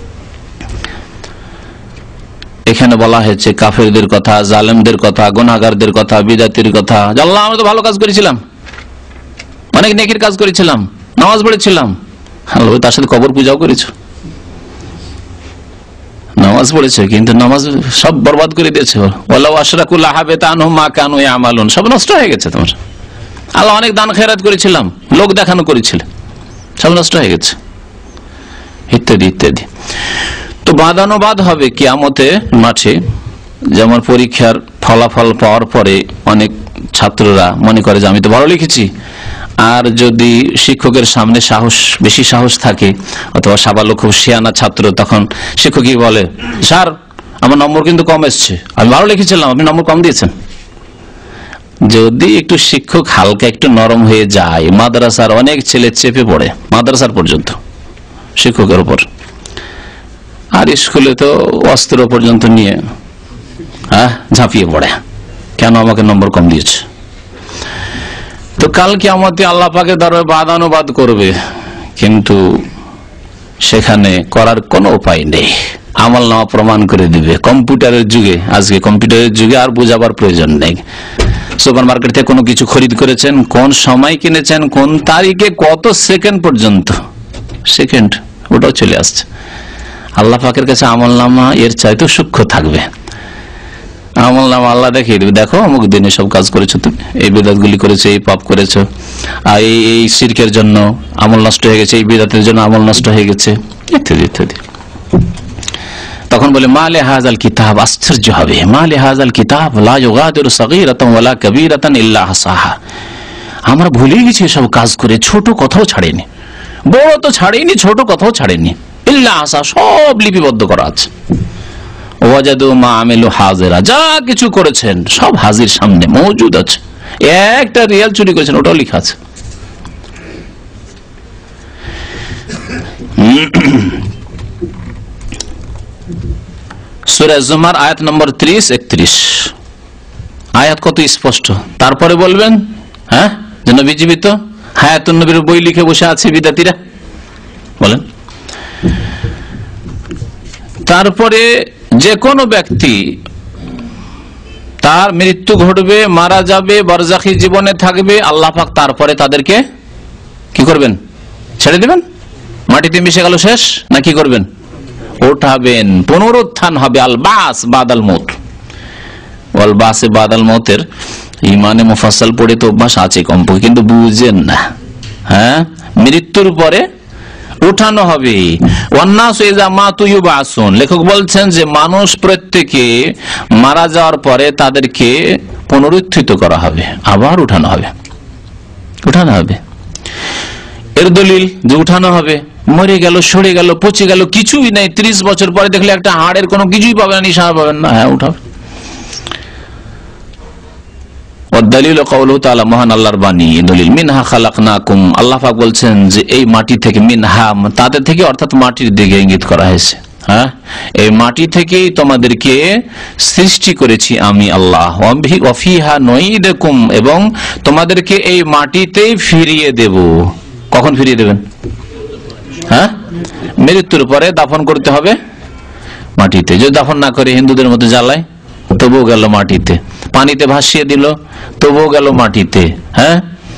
এখানে বলা হয়েছে কাফেরদের কথা, জালেমদের কথা, গুনাহগারদের কথা, বিদাতির কথা। আল্লাহ, আমরা তো ভালো কাজ করেছিলাম, অনেক নেকির কাজ করেছিলাম, নামাজ পড়েছিলাম, আল্লাহ তার সাথে কবর পূজাও করেছ, নামাজ পড়েছে কিন্তু নামাজ সব বরবাদ করে দিয়েছে। ওয়ালাউ আশরাকু লাহাবিতা আনহুম মা কানু ইয়ামালুন, সব নষ্ট হয়ে গেছে তোমার। আল্লাহ, অনেক দান খেরাত করেছিলাম, লোক দেখানো করেছিল, সব নষ্ট হয়ে গেছে, ইত্যাদি ইত্যাদি। তো বাদানুবাদ হবে কিয়ামতের মাঠে। যেমন পরীক্ষার ফলাফল পাওয়ার পরে অনেক ছাত্ররা মনে করে যে আমি তো ভালো লিখেছি, আর যদি শিক্ষকের সামনে বেশি সাহস থাকে, অথবা সাবালক খুব শিয়ানা ছাত্র, তখন শিক্ষকই বলে, স্যার আমার নম্বর কিন্তু কম এসছে, আমি ভালো লিখেছিলাম, আপনি নম্বর কম দিয়েছেন। যদি একটু শিক্ষক হালকা একটু নরম হয়ে যায়, মাদ্রাসার অনেক ছেলে চেপে পড়ে, মাদ্রাসার পর্যন্ত শিক্ষকের উপর, আর স্কুলে তো অস্ত্র পর্যন্ত নিয়ে ঝাঁপিয়ে পড়ে, কেন আমাকে নম্বর কম দিয়েছে। তো কাল কিয়ামতে আল্লাহ পাকের দরবারে বাদানুবাদ করবে, কিন্তু সেখানে করার কোনো উপায় নেই, আমলনামা প্রমাণ করে দিবে। কম্পিউটারের যুগে, আজকে কম্পিউটারের যুগে আর বোঝাবার প্রয়োজন নেই। সুপার মার্কেট থেকে কোনো কিছু খরিদ করেছেন, কোন সময় কিনেছেন, কোন তারিখে, কত সেকেন্ড পর্যন্ত, সেকেন্ড ওটাও চলে আসছে। আল্লাহ পাকের কাছে আমলনামা এর চাইতে সূক্ষ্ম থাকবে। আমলনামা আল্লাহ দেখিয়ে দিবে, দেখো অমুক দিনে সব কাজ করেছো, তুমি এই বিদাতগুলি করেছো, এই পাপ করেছো, আর এই শিরকের জন্য আমল নষ্ট হয়ে গেছে, এই বিদাতের জন্য আমল নষ্ট হয়ে গেছে, ইত্যাদি ইত্যাদি। তখন বলে মালে হাজাল কিতাব, আশ্চর্য হবে, মালে হাজাল কিতাব লা ইউগাদিরু সাগীরাতান ওয়ালা কাবীরাতান ইল্লা আহসাহা। আমরা ভুলে গেছি সব কাজ করে, ছোট কথাও ছাড়েনি, বড় তো ছাড়েনি, ছোট কথাও ছাড়েনি, ইল্লা আহসা, সব লিপিবদ্ধ করা আছে। ওয়াজাদু মা আমিলু হাজিরা, যা কিছু করেছেন সব হাজির, সামনে মজুদ আছে। একটা রিয়াল চুরি করেছেন, ওটাও লেখা আছে। সূরা জুমার আয়াত নম্বর 30-31, আয়াত কত স্পষ্ট। তারপরে বলবেন হ্যাঁ যে নবী জীবিত, হায়াতুন নবীর বই লিখে বসে আছে বিদাতিরা, বলেন। তারপরে যে কোনো ব্যক্তি তার মৃত্যু ঘটবে, মারা যাবে, বরজাখী জীবনে থাকবে, আল্লাহ পাক তারপরে তাদেরকে কি করবেন? ছেড়ে দিবেন, মাটিতে মিশে গেল, শেষ, না কি করবেন? ওঠাবেন, পুনরুত্থান হবে। আল বাস বাদাল মউত, ওয়াল বাসে বাদাল মউতের ইমানে মুফাসসাল পড়ে তো অভ্যাস আছে কমপক্ষে, কিন্তু বুঝেন না। হ্যাঁ, মৃত্যুর পরে উঠানো হবে। লেখক বলছেন যে মানুষ প্রত্যেকে মারা যাওয়ার পরে তাদেরকে পুনরুত্থিত করা হবে, আবার উঠানো হবে, উঠানো হবে। এর দলিল যে উঠানো হবে, মরে গেল, সরে গেল, পচে গেল, কিছুই নাই, 30 বছর পরে দেখলে একটা হাড়ের কোনো কিছুই পাবেন না, নিশানা পাবেন না, হ্যাঁ উঠাবে। মহান আল্লাহর বাণী দলিল, মিনহা খালাকনাকুম, আল্লাহ পাক বলছেন যে এই মাটি থেকে, মিনহা তাদের থেকে, অর্থাৎ মাটির দিকে ইঙ্গিত করা হয়েছে। হ্যাঁ, এই মাটি থেকেই তোমাদেরকে সৃষ্টি করেছি আমি আল্লাহ। ওয়াফিহা নুঈদুকুম, এবং তোমাদেরকে এই মাটিতেই ফিরিয়ে দেব। কখন ফিরিয়ে দেবেন? হ্যাঁ, মৃত্যুর পরে দাফন করতে হবে মাটিতে। যদি দাফন না করে হিন্দুদের মতো জ্বালায়, তবুও গেল মাটিতে। পানিতে ভাসিয়ে দিল, তবুও গেল মাটিতে। হ্যাঁ,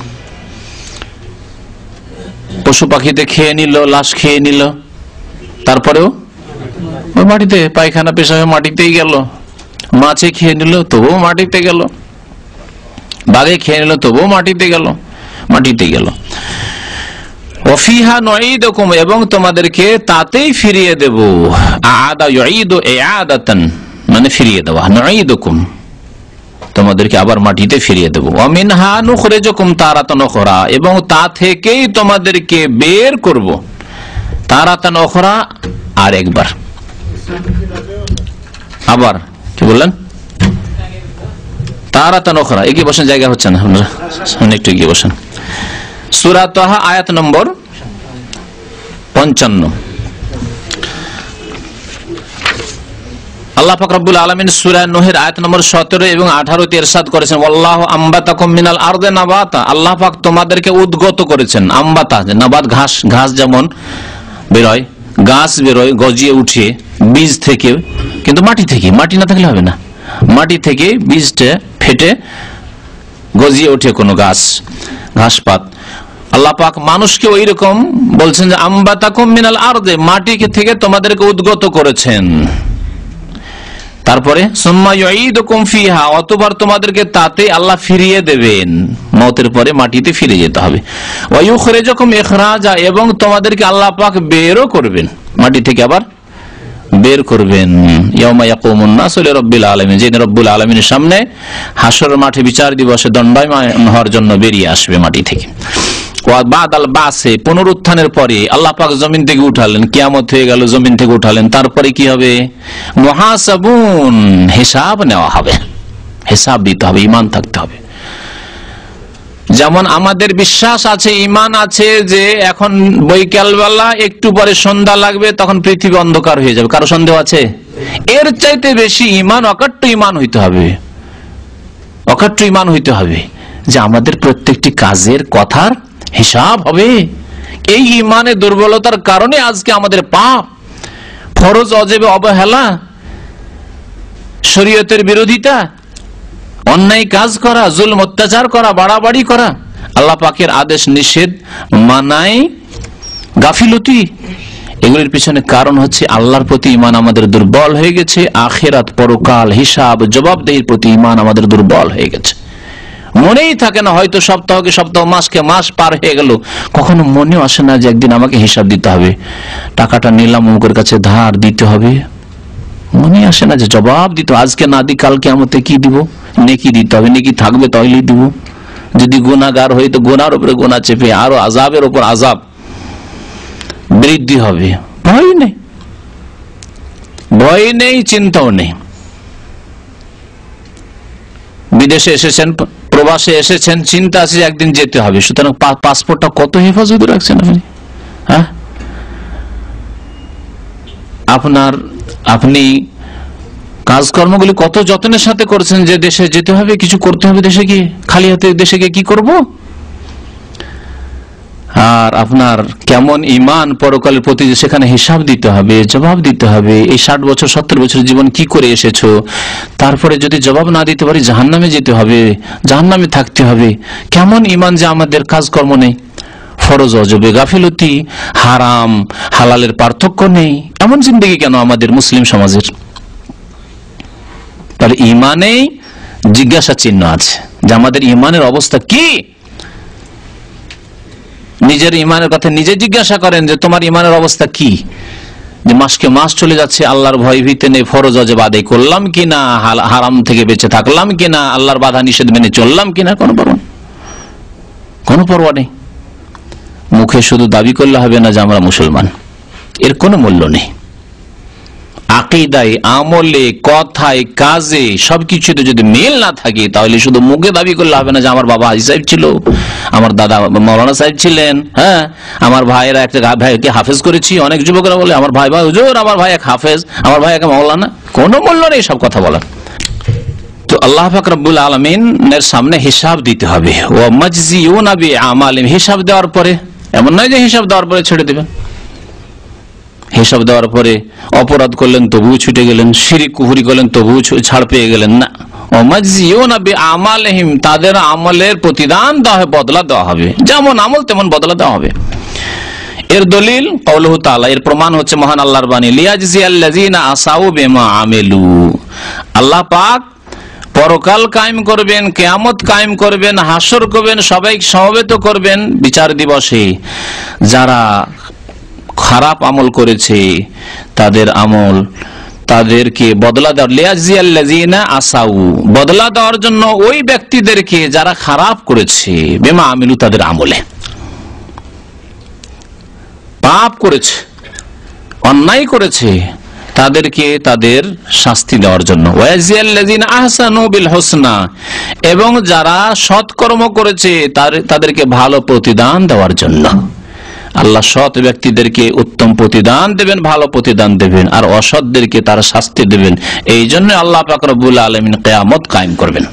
পশু পাখিতে খেয়ে নিল, লাশ খেয়ে নিল, তারপরেও ওই মাটিতে। পায়খানা পেশাবে মাটিতেই গেল, মাছে খেয়ে নিল, তবুও মাটিতে গেল, বাঘে খেয়ে নিল, তবুও মাটিতে গেল, মাটিতে গেল। ওয়াফিহা নুঈদুকুম, এবং তোমাদেরকে তাতেই ফিরিয়ে দেব। আদা ইউঈদু ইআদাতান, মানে ফিরিয়ে দেওয়া। নুঈদুকুম, তোমাদেরকে আবার মাটিতে ফিরিয়ে দেব। ওয়া মিনহা নুখরিজুকুম তারাতান উখরা, এবং তা থেকেই তোমাদেরকে বের করব। তারাতান উখরা, আর একবার। আবার কি বললেন? তারাতান উখরা। এগিয়ে বসেন, জায়গা হচ্ছে না, আপনারা সামনে একটু এগিয়ে বসেন। সূরা তাহা আয়াত নম্বর 55। আল্লাহ পাক রব্বুল আলামিন সূরা নূহের আয়াত নম্বর 17 এবং 18 তে ইরশাদ করেছেন, ওয়াল্লাহু আম্বাতাকুম মিনাল আরদি নাবাতা, আল্লাহ পাক তোমাদেরকে উদ্গত করেছেন। আম্বাতা নাবাত, ঘাস, ঘাস যেমন বেরোয়, গাছ বেরোয় গজিয়ে উঠে বীজ থেকে, কিন্তু মাটি থেকে, মাটি না থাকলে হবে না, মাটি থেকে বীজটা ফেটে গজিয়ে ওঠে কোনো গাছ, ঘাসপাত। আল্লাহ পাক মানুষকে ওই রকম বলছেন যে আম্বাতাকুম মিনাল আরদি, মাটি থেকে তোমাদেরকে উদ্গত করেছেন। তারপরে সুম্মা ইউঈদুকুম ফিহা, অতঃপর তোমাদেরকে তাতে আল্লাহ ফিরিয়ে দেবেন, মওতের পরে মাটিতে ফিরে যেতে হবে। ওয়া ইউখরিজুকুম ইখরাজা, এবং তোমাদেরকে আল্লাহ পাক বেরও করবেন, মাটি থেকে আবার বের করবেন। ইয়াউমা ইয়াকুমুন নাসু লিরাব্বিল আলামিন, যেদিন রব্বুল আলামিনের সামনে হাসরের মাঠে বিচার দিবসে দণ্ডায়মান হওয়ার জন্য বেরিয়ে আসবে মাটি থেকে। বাদাল বাসে, পুনরুত্থানের পরে আল্লাহ পাক জমিন থেকে উঠালেন, কিয়ামত হয়ে গেল, জমিন থেকে উঠালেন, তারপরে কি হবে? মুহাসাবুন, হিসাব নেওয়া হবে, হিসাব দিতে হবে, ঈমান থাকতে হবে। যেমন আমাদের বিশ্বাস আছে, ঈমান আছে যে এখন বৈকালবেলা একটু পরে সন্ধ্যা লাগবে, তখন পৃথিবী অন্ধকার হয়ে যাবে, কারো সন্দেহ আছে? এর চাইতে বেশি ঈমান, অকাট্য ঈমান হইতে হবে, অকাট্য ঈমান হইতে হবে যে আমাদের প্রত্যেকটি কাজের, কথার হিসাব হবে। এই ঈমানের দুর্বলতার কারণে আজকে আমাদের পাপ, ফরজ অজেবে অবহেলা, শরীয়তের বিরোধিতা, অন্যায় কাজ করা, জুলম অত্যাচার করা, বাড়াবাড়ি করা, আল্লাহ পাকের আদেশ নিষেধ মানায় গাফিলতি, এগুলির পিছনে কারণ হচ্ছে আল্লাহর প্রতি ঈমান আমাদের দুর্বল হয়ে গেছে, আখিরাত, পরকাল, হিসাব, জবাবদেহির প্রতি ঈমান আমাদের দুর্বল হয়ে গেছে। মনেই থাকে না, হয়তো সপ্তাহকে সপ্তাহ, মাসকে মাস পার হয়ে গেল, কখনো মনেও আসে না যে একদিন আমাকে হিসাব দিতে হবে, টাকাটা নিলাম অমুকের কাছে ধার দিতে হবে, মনে আসে না যে জবাব দিতে, আজকে না দিই কাল কিয়ামতে কি দিব, নেকি দিতে হবে, নেকি থাকবে তাহলেই দিব, যদি গুনাহগার হই তো গুনার উপরে গুনাহ চেপে আরো আযাবের উপর আযাব বৃদ্ধি হবে। ভয় নেই, ভয় নেই, চিন্তাও নেই। বিদেশে এসেছেন, প্রবাসে এসেছেন, চিন্তা আছে একদিন যেতে হবে, সুতরাং পাসপোর্টটা কত হেফাজতে রাখছেন আপনি, হ্যাঁ? আপনি কাজকর্মগুলি কত যত্নের সাথে করছেন যে দেশে যেতে হবে, কিছু করতে হবে, দেশে গিয়ে খালি হাতে দেশে গিয়ে কি করব? আর আপনার কেমন ঈমান পরকালের প্রতি, সেখানে হিসাব দিতে হবে, জবাব দিতে হবে। এই 60 বছর 70 বছর জীবন কি করে এসেছো, তারপরে যদি জবাব না দিতে পারি জাহান্নামে যেতে হবে, জাহান্নামে থাকতে হবে। কেমন ঈমান যে আমাদের, কাজকর্ম নেই, ফরজ অজবে গাফিলতি, হারাম হালালের পার্থক্য নেই, এমন জিন্দেগি কেন আমাদের মুসলিম সমাজের? তাহলে ঈমানেই জিজ্ঞাসা চিহ্ন আছে যে আমাদের ঈমানের অবস্থা কি। নিজের ঈমানের কথা নিজে জিজ্ঞাসা করেন যে তোমার ঈমানের অবস্থা কি, যে মাসকে মাস চলে যাচ্ছে, আল্লাহর ভয় ভীতি নেই, ফরজ অজেব আদায় করলাম কিনা, হারাম থেকে বেঁচে থাকলাম কিনা, আল্লাহর বাধা নিষেধ মেনে চললাম কিনা, কোনো পরোয়া নেই। মুখে শুধু দাবি করলে হবে না যে আমরা মুসলমান, এর কোনো মূল্য নেই। আকীদায়, আমলে, কথায়, কাজে, সবকিছুতে যদি মিল না থাকে তাহলে শুধু মুখে দাবি করলে হবে না যে আমার বাবা হাজী সাহেব ছিল, আমার দাদা মাওলানা সাহেব ছিলেন, হ্যাঁ, আমার ভাইয়েরা একটা ভাইকে হাফেজ করেছি। অনেক যুবকরা বলে আমার ভাই হুজুর, আমার ভাই এক হাফেজ, আমার ভাই এক মাওলানা। কোনো মূল্য নেই সব কথা বলার। তো আল্লাহ পাক রব্বুল আলামিনের সামনে হিসাব দিতে হবে। ওয়া মাজজিউনা বিআমালিহিম, হিসাব দেওয়ার পরে এমন নয় যে হিসাব দেওয়ার পরে ছেড়ে দিবেন, হিসাব দেওয়ার পরে অপরাধ করলেন তবুও ছুটে গেলেন, শিরক কুফরি করলেন তবুও ছাড় পেয়ে গেলেন, না। ওয়ামাজিউনা বিআমালিহিম, তাদের আমলের প্রতিদান দেওয়া হবে, বদলা দেওয়া হবে, যেমন আমল তেমন বদলা দেওয়া হবে। এর দলিল কাউলুহু তাআলা, এর প্রমাণ হচ্ছে মহান আল্লাহর বাণী, লিয়াজজিয়াল্লাযিনা আসাউ বিমা আমিলু। আল্লাহ পাক পরকাল কায়েম করবেন, কিয়ামত কায়েম করবেন, হাসর করবেন, সবাই সমবেত করবেন বিচার দিবসে। যারা খারাপ আমল করেছে তাদের আমল, তাদেরকে বদলা দেওয়ার, লিয়াজজিয়াল্লাযিনা আসাউ, বদলা দেওয়ার জন্য ওই ব্যক্তিদেরকে যারা খারাপ করেছে, বিমা আমিলু, তাদের আমলে, পাপ করেছে, অন্যায় করেছে, তাদেরকে তাদের শাস্তি দেওয়ার জন্য। ওয়াজিয়াল্লাযিনা আহসানু বিল হুসনা, এবং যারা সৎকর্ম করেছে তাদেরকে ভালো প্রতিদান দেওয়ার জন্য। আল্লাহ সৎ ব্যক্তিদেরকে উত্তম প্রতিদান দেবেন, ভালো প্রতিদান দেবেন, আর অসৎদেরকে তারা শাস্তি দেবেন। এই জন্য আল্লাহ পাক রব্বুল আলামিন কিয়ামত কায়েম করবেন।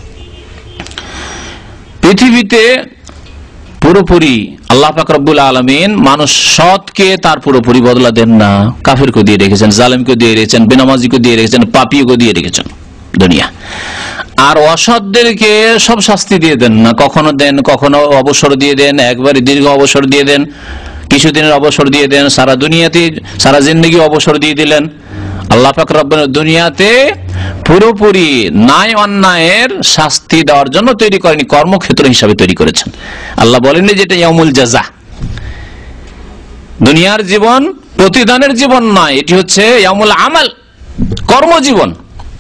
পৃথিবীতে পুরোপুরি আল্লাহ পাক রব্বুল আলামিন মানুষ সৎকে তার পুরোপুরি বদলা দেন না। কাফিরকে দিয়ে রেখেছেন, জালেমকে দিয়ে রেখেছেন, বেনামাজিকে দিয়ে রেখেছেন, পাপীকে দিয়ে রেখেছেন দুনিয়া। আর অসৎদেরকে সব শাস্তি দিয়ে দেন না, কখনো দেন, কখনো অবসর দিয়ে দেন, একবারে দীর্ঘ অবসর দিয়ে দেন, কিছুদিনের অবসর দিয়ে দেন, সারা দুনিয়াতে সারা জিন্দেগি অবসর দিয়ে দিলেন। আল্লাহ পাক রব্বুল দুনিয়াতে পুরোপুরি ন্যায় অন্যায়ের শাস্তি দেওয়ার জন্য তৈরি করেনি, কর্মক্ষেত্র হিসাবে তৈরি করেছেন। আল্লাহ বলেননি যেটা ইয়াউমুল জাযা, দুনিয়ার জীবন প্রতিদানের জীবন নয়, এটি হচ্ছে ইয়াউমুল আমাল, কর্মজীবন।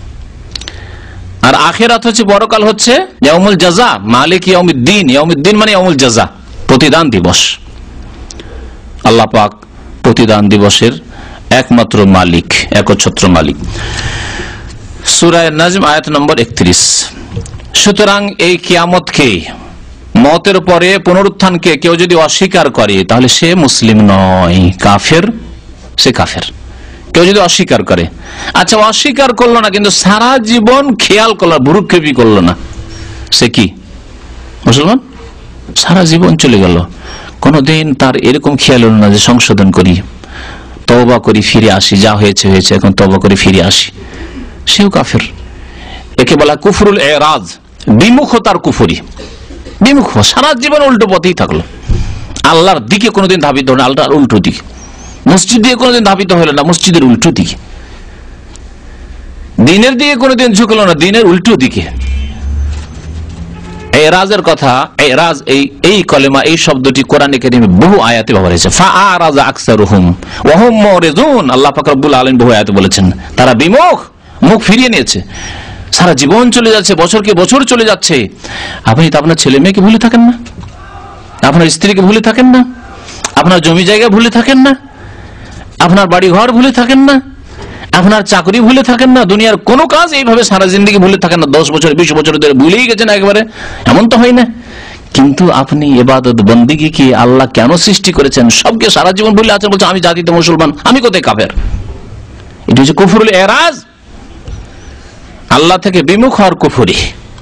আর আখিরাত হচ্ছে, পরকাল হচ্ছে ইয়াউমুল জাযা, মালিক ইয়াউমিদ্দিন। ইয়াউমিদ্দিন মানে ইয়াউমুল জাযা, প্রতিদান দিবস। আল্লাহ পাক প্রতিদান দিবসের একমাত্র মালিক, একচ্ছত্র মালিক। সূরা নাজম আয়াত নম্বর 31। সুতরাং এই কিয়ামতকে, মওতের পরে পুনরুত্থানকে কেউ যদি অস্বীকার করে তাহলে সে মুসলিম নয়, কাফের, সে কাফের। কেউ যদি অস্বীকার করে, আচ্ছা অস্বীকার করলো না কিন্তু সারা জীবন খেয়াল করলো, ভুরুক্ষেপই করলো না, সে কি মুসলমান? সারা জীবন চলে গেল, কোনদিন তার এরকম খেয়াল হলো না যে সংশোধন করি, তওবা করি, ফিরে আসি, যা হয়েছে হয়েছে, এখন তওবা করে ফিরে আসি, সেও কাফের। একে বলা কুফরুল এরাজ, বিমুখতার কুফরি, বিমুখ, সারা জীবন উল্টো পথেই থাকলো, আল্লাহর দিকে কোনোদিন ধাবিত হলো না, আল্লাহর উল্টো দিকে। মসজিদ দিয়ে কোনোদিন ধাবিত হলো না, মসজিদের উল্টো দিকে। দিনের দিকে কোনোদিন ঝুঁকলো না, দিনের উল্টো দিকে। এরাজের কথা, এরাজ, এই কলেমা, এই শব্দটি কোরআনে কারীমে বহু আয়াতে ব্যবহার হয়েছে। ফাআরাযা আকসারুহুম ওয়া হুম মুরিদুন, আল্লাহ পাক রব্বুল আলামিন বহু আয়াতে বলেছেন তারা বিমুখ, মুখ ফিরিয়ে নিয়েছে, সারা জীবন চলে যাচ্ছে, বছরকে বছর চলে যাচ্ছে। আপনি তো আপনার ছেলে মেয়েকে ভুলে থাকেন না, আপনার স্ত্রীকে ভুলে থাকেন না, আপনার জমি জায়গা ভুলে থাকেন না, আপনার বাড়ি ঘর ভুলে থাকেন না, আপনার চাকরি ভুলে থাকেন না, দুনিয়ার কোনো কাজ এইভাবে সারা জিন্দগি ভুলে থাকেন না। 10 বছর 20 বছর ধরে ভুলেই গেছেন একবারে, এমন তো হয় না। কিন্তু আপনি ইবাদত বন্দেগী কি আল্লাহ কেন সৃষ্টি করেছেন সবকে সারা জীবন ভুলে আছেন, বলছেন আমি জাতিতে মুসলমান, আমি কোথায় কাফের। এটা হচ্ছে কুফরুল এরাজ, আল্লাহ থেকে বিমুখ হওয়ার কুফরি।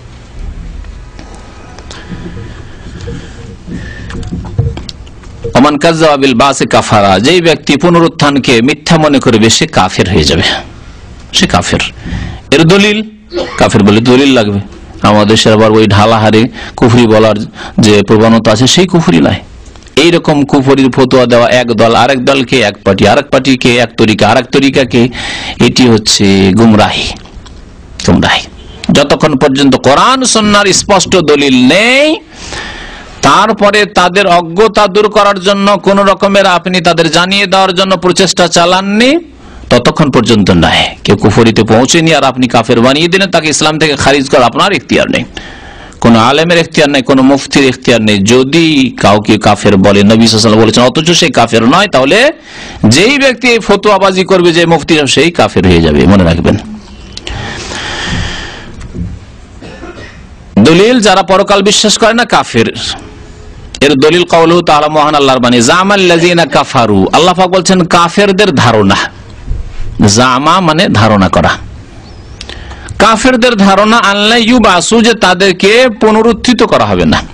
ওমান কাযযাবা বিল বাসি কাফারা, যেই ব্যক্তি পুনরুত্থানকে মিথ্যা মনে করবে সে কাফের হয়ে যাবে, সে কাফের। এর দলিল, কাফের বলে দলিল লাগবে। আমাদের দেশের আবার ওই ঢালাহারে কুফরি বলার যে প্রবণতা আছে, সেই কুফরি নয়। এইরকম কুফরির ফতোয়া দেওয়া এক দল আরেক দলকে, এক পার্টি আরেক পার্টিকে, এক তরিকা আরেক তরিকাকে, এটি হচ্ছে গুমরাহি, গুমরাহি। যতক্ষণ পর্যন্ত কোরআন সুন্নাহর স্পষ্ট দলিল নেই, তারপরে তাদের অজ্ঞতা দূর করার জন্য কোন রকমের আপনি তাদের জানিয়ে দেওয়ার জন্য প্রচেষ্টা চালাননি, ততক্ষণ পর্যন্ত নয়। কেউ কুফরিতে পৌঁছেনি আর আপনি কাফের বানিয়ে দিলেন, তাকে ইসলাম থেকে খারিজ করা আপনার ইখতিয়ার নেই, কোন আলেমের ইখতিয়ার নেই, কোন মুফতির ইখতিয়ার নেই। যদি কাউকে কাফের বলে, নবী সাল্লাল্লাহু আলাইহি ওয়াসাল্লাম বলেছেন, অথচ সে কাফের নয়, তাহলে যেই ব্যক্তি ফতোয়াবাজি করবে যে মুফতি, সেই কাফের হয়ে যাবে, মনে রাখবেন। দলিল, যারা পরকাল বিশ্বাস করে না কাফের। এর দলিল কাউলুহু তাআলা, মহান আল্লাহর বাণী, জামাল্লাযিনা কাফারু, আল্লাহ পাক বলছেন কাফেরদের ধারণা, জামা মানে ধারণা করা, কাফেরদের ধারণা আল্লাহ ইউবাসু, যে তাদেরকে পুনরুত্থিত করা হবে না,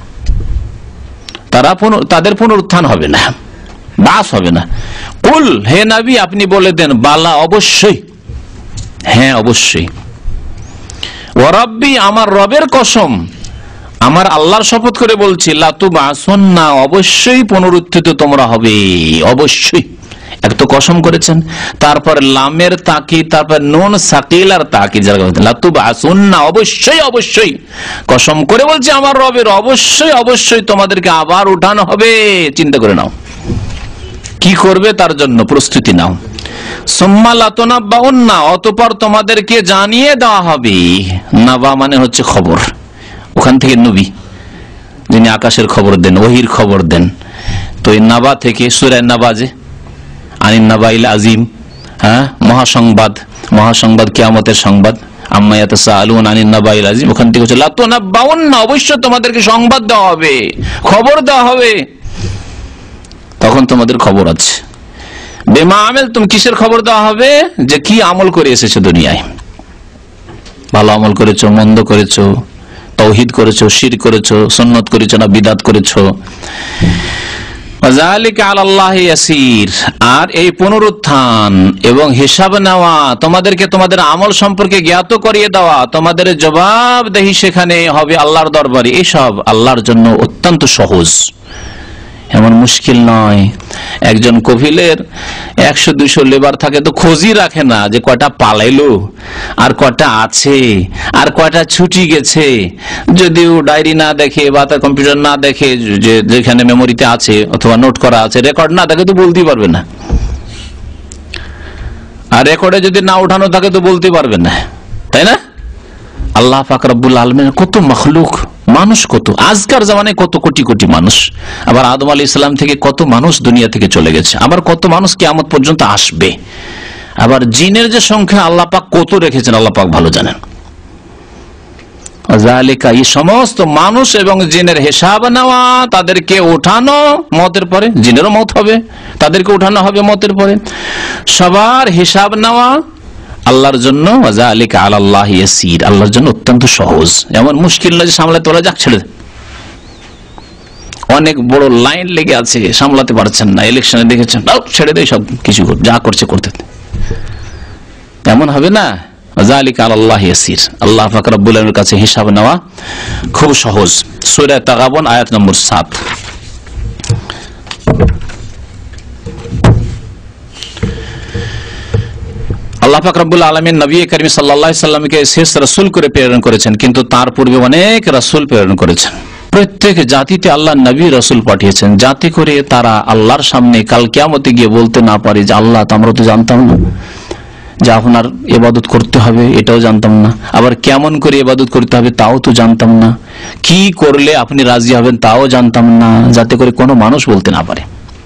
তাদের পুনরুত্থান হবে না, বাস হবে না। কুল, হে নবী আপনি বলে দেন, বালা, অবশ্যই, হ্যাঁ অবশ্যই। ওয়া রাব্বি, আমার রবের কসম, আমার আল্লাহর শপথ করে বলছি, লাতুবাসুন্না, অবশ্যই পুনরুত্থিত তোমরা হবে, অবশ্যই। এক তো কসম করেছেন, তারপর লামের তাকিদ, তারপর নুন সাকিলার তাকিদ, লাতুবাসুন্না, অবশ্যই অবশ্যই। কসম করে বলছি আমার রবের, অবশ্যই অবশ্যই তোমাদেরকে আবার উঠানো হবে, চিন্তা করে নাও কি করবে, তার জন্য প্রস্তুতি নাও। সুম্মা লাতুনাব্বাউন্না, অতঃপর তোমাদেরকে জানিয়ে দেওয়া হবে। নাবা মানে হচ্ছে খবর, ওখান থেকে নবী, যিনি আকাশের খবর দেন, ওহির খবর দেন। তো এই নাবা থেকে সূরা নাবাজে আনিন নাবাইল আজিম, হ্যাঁ, মহাসংবাদ, মহাসংবাদ কিয়ামতের সংবাদ, আম্মা ইয়াতাসাআলুন আনিন নাবাইল আজিম, ওখান থেকে হচ্ছে লাতুনাব্বাউন্না, অবশ্যই তোমাদেরকে সংবাদ দেওয়া হবে, খবর দেওয়া হবে। তখন তোমাদের খবর আছে। বেমা আমেল তুমি কিসের খবর দেওয়া হবে? যে কি আমল করে এসেছো দুনিয়ায়, ভালো আমল করেছো, মন্দ করেছো, তাওহীদ করেছো, শিরক করেছো, সুন্নাত করেছো না বিদআত করেছো। ওয়াযালিকা আলাল্লাহি ইয়াসির, আর এই পুনরুত্থান এবং হিসাব নেওয়া, তোমাদেরকে তোমাদের আমল সম্পর্কে জ্ঞাত করিয়ে দেওয়া, তোমাদের জবাবদেহি সেখানে হবে আল্লাহর দরবারে, এসব আল্লাহর জন্য অত্যন্ত সহজ, এমন মুশকিল নয়। একজন কফিলের 100-200 লেবার থাকে, তো খোঁজই রাখে না যে কয়টা পালাইলো, আর কয়টা আছে, আর কয়টা ছুটি গেছে। যদিও ডায়েরি না দেখে বা তার কম্পিউটার না দেখে, যে যেখানে মেমোরিতে আছে অথবা নোট করা আছে, রেকর্ড না দেখে তো বলতেই পারবে না। আর রেকর্ডে যদি না উঠানো থাকে তো বলতে পারবে না, তাই না? আল্লাহ পাক রব্বুল আলামিন কত মখলুক, মানুষ কত, আজকার জামানায় কত কোটি কোটি মানুষ, আবার আদম আলাইহিস সালাম থেকে কত মানুষ দুনিয়া থেকে চলে গেছে, আবার কত মানুষ কিয়ামত পর্যন্ত আসবে, আবার জিনের যে সংখ্যা আল্লাহ পাক কত রেখেছেন আল্লাহ পাক ভালো জানেন। যালিকা, এই সমস্ত মানুষ এবং জিনের হিসাব নেওয়া, তাদেরকে ওঠানো মওতের পরে, জিনেরও মওত হবে, তাদেরকে ওঠানো হবে মওতের পরে, সবার হিসাব নেওয়া আল্লাহর জন্য ওয়াযালিকা আলাল্লাহি ইয়াসির, আল্লাহর জন্য অত্যন্ত সহজ, এমন মুশকিল নয় যে সামলাতে বলা যাক ছেড়ে। অনেক বড় লাইন লেগে আছে, সামলাতে পারছেন না, ইলেকশনে দেখেছেন, ছেড়ে দেয় সব কিছু, যা করছে করতে, এমন হবে না। ওয়াযালিকা আলাল্লাহি ইয়াসির, আল্লাহ পাক রব্বুল আলামিনের কাছে হিসাব নেওয়া খুব সহজ। সূরা তাগাবুন আয়াত নম্বর 7। আল্লাহ পাক রব্বুল আলামিন নবী করিম সাল্লাল্লাহু আলাইহি সাল্লামকে শেষ রাসূল করে প্রেরণ করেছেন, কিন্তু তার পূর্বে অনেক রাসূল প্রেরণ করেছেন। প্রত্যেক জাতিতে আল্লাহ নবী রাসূল পাঠিয়েছেন, যাতে করে তারা আল্লাহর সামনে কাল কিয়ামতে গিয়ে বলতে না পারে যে আল্লাহ, আমরা তো জানতাম না যে আপনার ইবাদত করতে হবে, এটাও জানতাম না, আবার কেমন করে ইবাদত করতে হবে তাও তো জানতাম না, কি করলে আপনি রাজি হবেন তাও জানতাম না, যাতে করে কোনো মানুষ বলতে না পারে।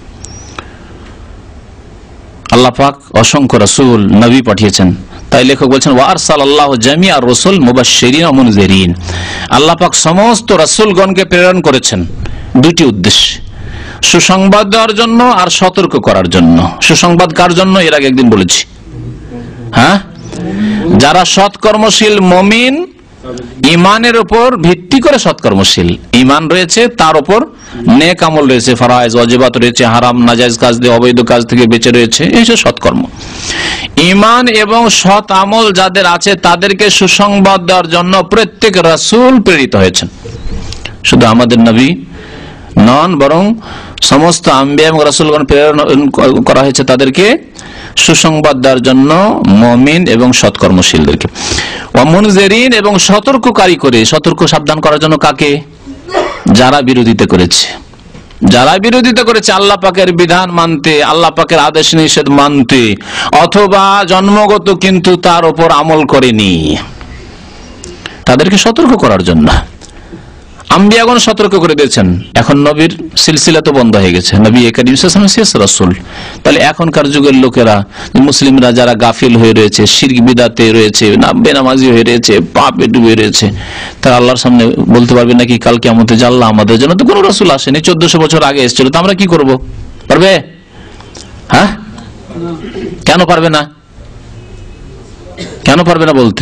আল্লাহ পাক অসংখ্য রাসূল নবী পাঠিয়েছেন, তাই লেখক বলছেন ওয়া আরসালাল্লাহু জামিআর রাসূল মুবাশশিরিন ওয়া মুনযিরিন, আল্লাহ পাক সমস্ত রাসূলগণকে প্রেরণ করেছেন দুটি উদ্দেশ্যে, সুসংবাদ দেওয়ার জন্য আর সতর্ক করার জন্য। সুসংবাদ কার জন্য? এর আগে একদিন বলেছি, হ্যাঁ, যারা সৎকর্মশীল মুমিন, ইমানের উপর ভিত্তি করে সৎকর্মশীল, ইমান রয়েছে, তার উপর নেক আমল রয়েছে, ফরআইজ ওয়াজিবাত রয়েছে, হারাম নাজায়েজ কাজ দিয়ে অবৈধ কাজ থেকে বেঁচে রয়েছে, এই যে সৎকর্ম। ইমান এবং সৎ আমল যাদের আছে তাদেরকে সুসংবাদ দেওয়ার জন্য প্রত্যেক রাসূল প্রেরিত হয়েছেন। শুধু আমাদের নবী নন, বরং সমস্ত আম্বিয়া এবং রাসূলগণ প্রেরণ করা হয়েছে তাদেরকে সুসংবাদ দেওয়ার জন্য, মুমিন এবং সৎকর্মশীলদেরকে। ওয়া মুনযিরিন, এবং সতর্ককারী করে, সতর্ক সাবধান করার জন্য কাকে? যারা বিরোধিতা করেছে, যারা বিরোধিতা করেছে আল্লাহ পাকের বিধান মানতে, আল্লাহ পাকের আদেশ নিষেধ মানতে, অথবা জন্মগত কিন্তু তার উপর আমল করেনি, তাদেরকে সতর্ক করার জন্য আম্বিয়াগণ সতর্ক করে দিয়েছেন। এখন নবীর সিলসিলা তো বন্ধ হয়ে গেছে, নবী করিম সাল্লাল্লাহু আলাইহি ওয়াসাল্লাম শেষ রাসূল। তাহলে এখনকার যুগের লোকেরা, মুসলিমরা যারা গাফিল হয়ে রয়েছে, শিরক বিদআতে রয়েছে, বেনামাজি হয়ে রয়েছে, পাপে ডুবে রয়েছে, তারা আল্লাহর সামনে বলতে পারবে নাকি কাল কিয়ামতে যে আল্লাহ, আমাদের জন্য তো কোনো রাসূল আসেনি, 1400 বছর আগে এসেছিল, তো আমরা কি করব? পারবে? হ্যাঁ, কেন পারবে না? কেন পারবে না বলতে?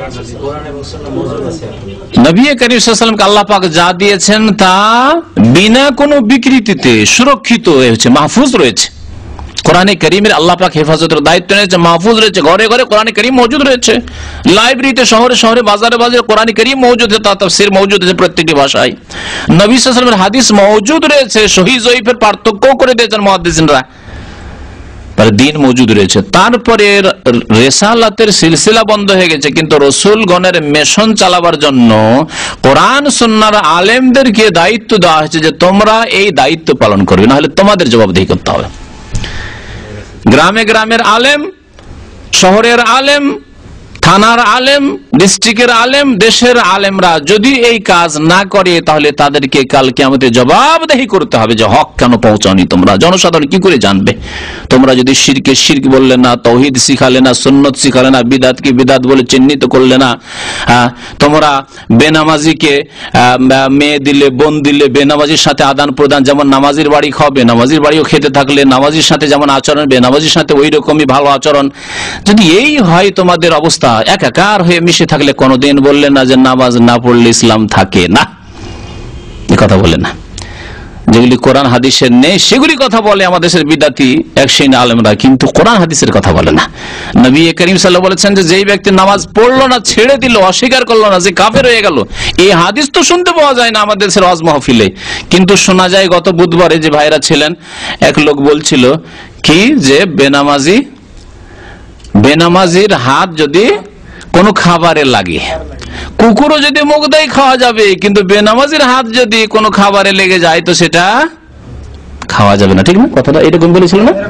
নবী করিম সাল্লাল্লাহু আলাইহি ওয়াসাল্লামকে আল্লাহ পাক যা দিয়েছেন তা বিনা কোনো বিকৃতিতে সুরক্ষিত হয়েছে, মাহফুজ রয়েছে। কোরআনে কারীমের আল্লাহ পাক হেফাজতের দায়িত্ব নিয়েছে, মাহফুজ রয়েছে, ঘরে ঘরে কোরআনে কারীম মওজুদ রয়েছে, লাইব্রেরিতে, শহরে শহরে, বাজারে বাজারে কোরআনে কারীম মওজুদ আছে, তার তাফসীর মওজুদ আছে প্রত্যেকটি ভাষায়, নবী সাল্লাল্লাহু আলাইহি ওয়াসাল্লামের হাদিস মওজুদ রয়েছে, সহিহ জয়ীফের পার্থক্য করে দিয়েছেন মুহাদ্দিসিনরা, দিন মজুদ রয়েছে। তারপরে রিসালাতের সিলসিলা বন্ধ হয়ে গেছে, কিন্তু রাসূলগণের মিশন চালাবার জন্য কোরআন সুন্নাহর আলেমদেরকে দায়িত্ব দেওয়া হয়েছে যে তোমরা এই দায়িত্ব পালন করবে, না হলে তোমাদের জবাবদিহি করতে হবে। গ্রামে গ্রামের আলেম, শহরের আলেম, থানার আলেম, ডিস্ট্রিক্টের আলেম, দেশের আলেমরা যদি এই কাজ না করে তাহলে তাদেরকে কাল কিয়ামতে জবাবদেহি করতে হবে যে হক কেন পৌঁছানি তোমরা। জনসাধারণ কি করে জানবে? তোমরা যদি শিরকে শিরক বললে না, তৌহিদ শিখালে না, সুন্নত শিখালে না, বিদাতকে বিদাত বলে চিহ্নিত করলে না, তোমরা বেনামাজিকে মেয়ে দিলে, বোন দিলে, বেনামাজির সাথে আদান প্রদান, যেমন নামাজির বাড়ি খাও বেনামাজির বাড়িও খেতে থাকলে, নামাজির সাথে যেমন আচরণ বেনামাজির সাথে ওই রকমই ভালো আচরণ, যদি এই হয় তোমাদের অবস্থা, একাকার হয়ে মিশে থাকলে কোনদিন বললেন না যে নামাজ না পড়লে ইসলাম থাকে না। এ কথা বলে না। যেগুলি কোরআন হাদিসের নেই সেগুলি কথা বলে আমাদের দেশের বিদাতি এক শ্রেণী আলেমরা, কিন্তু কোরআন হাদিসের কথা বলে না। নবী করিম সাল্লাল্লাহু বলেছেন যে যেই ব্যক্তি নামাজ পড়লো না, ছেড়ে দিল, অস্বীকার করলো না, যে কাফের হয়ে গেল। এই হাদিস তো শুনতে পাওয়া যায় না আমাদের দেশের ওয়াজ মাহফিলে, কিন্তু শোনা যায় গত বুধবারে যে ভাইরা ছিলেন, এক লোক বলছিল কি যে বেনামাজির হাত যদি কোনো খাবারে লাগে, কুকুরও যদি মুখ দেয় খাওয়া যাবে, কিন্তু বেনামাজির হাত যদি কোনো খাবারে লেগে যায় তো সেটা খাওয়া যাবে না। ঠিক না? কথাটা এরকম বলেছিল না?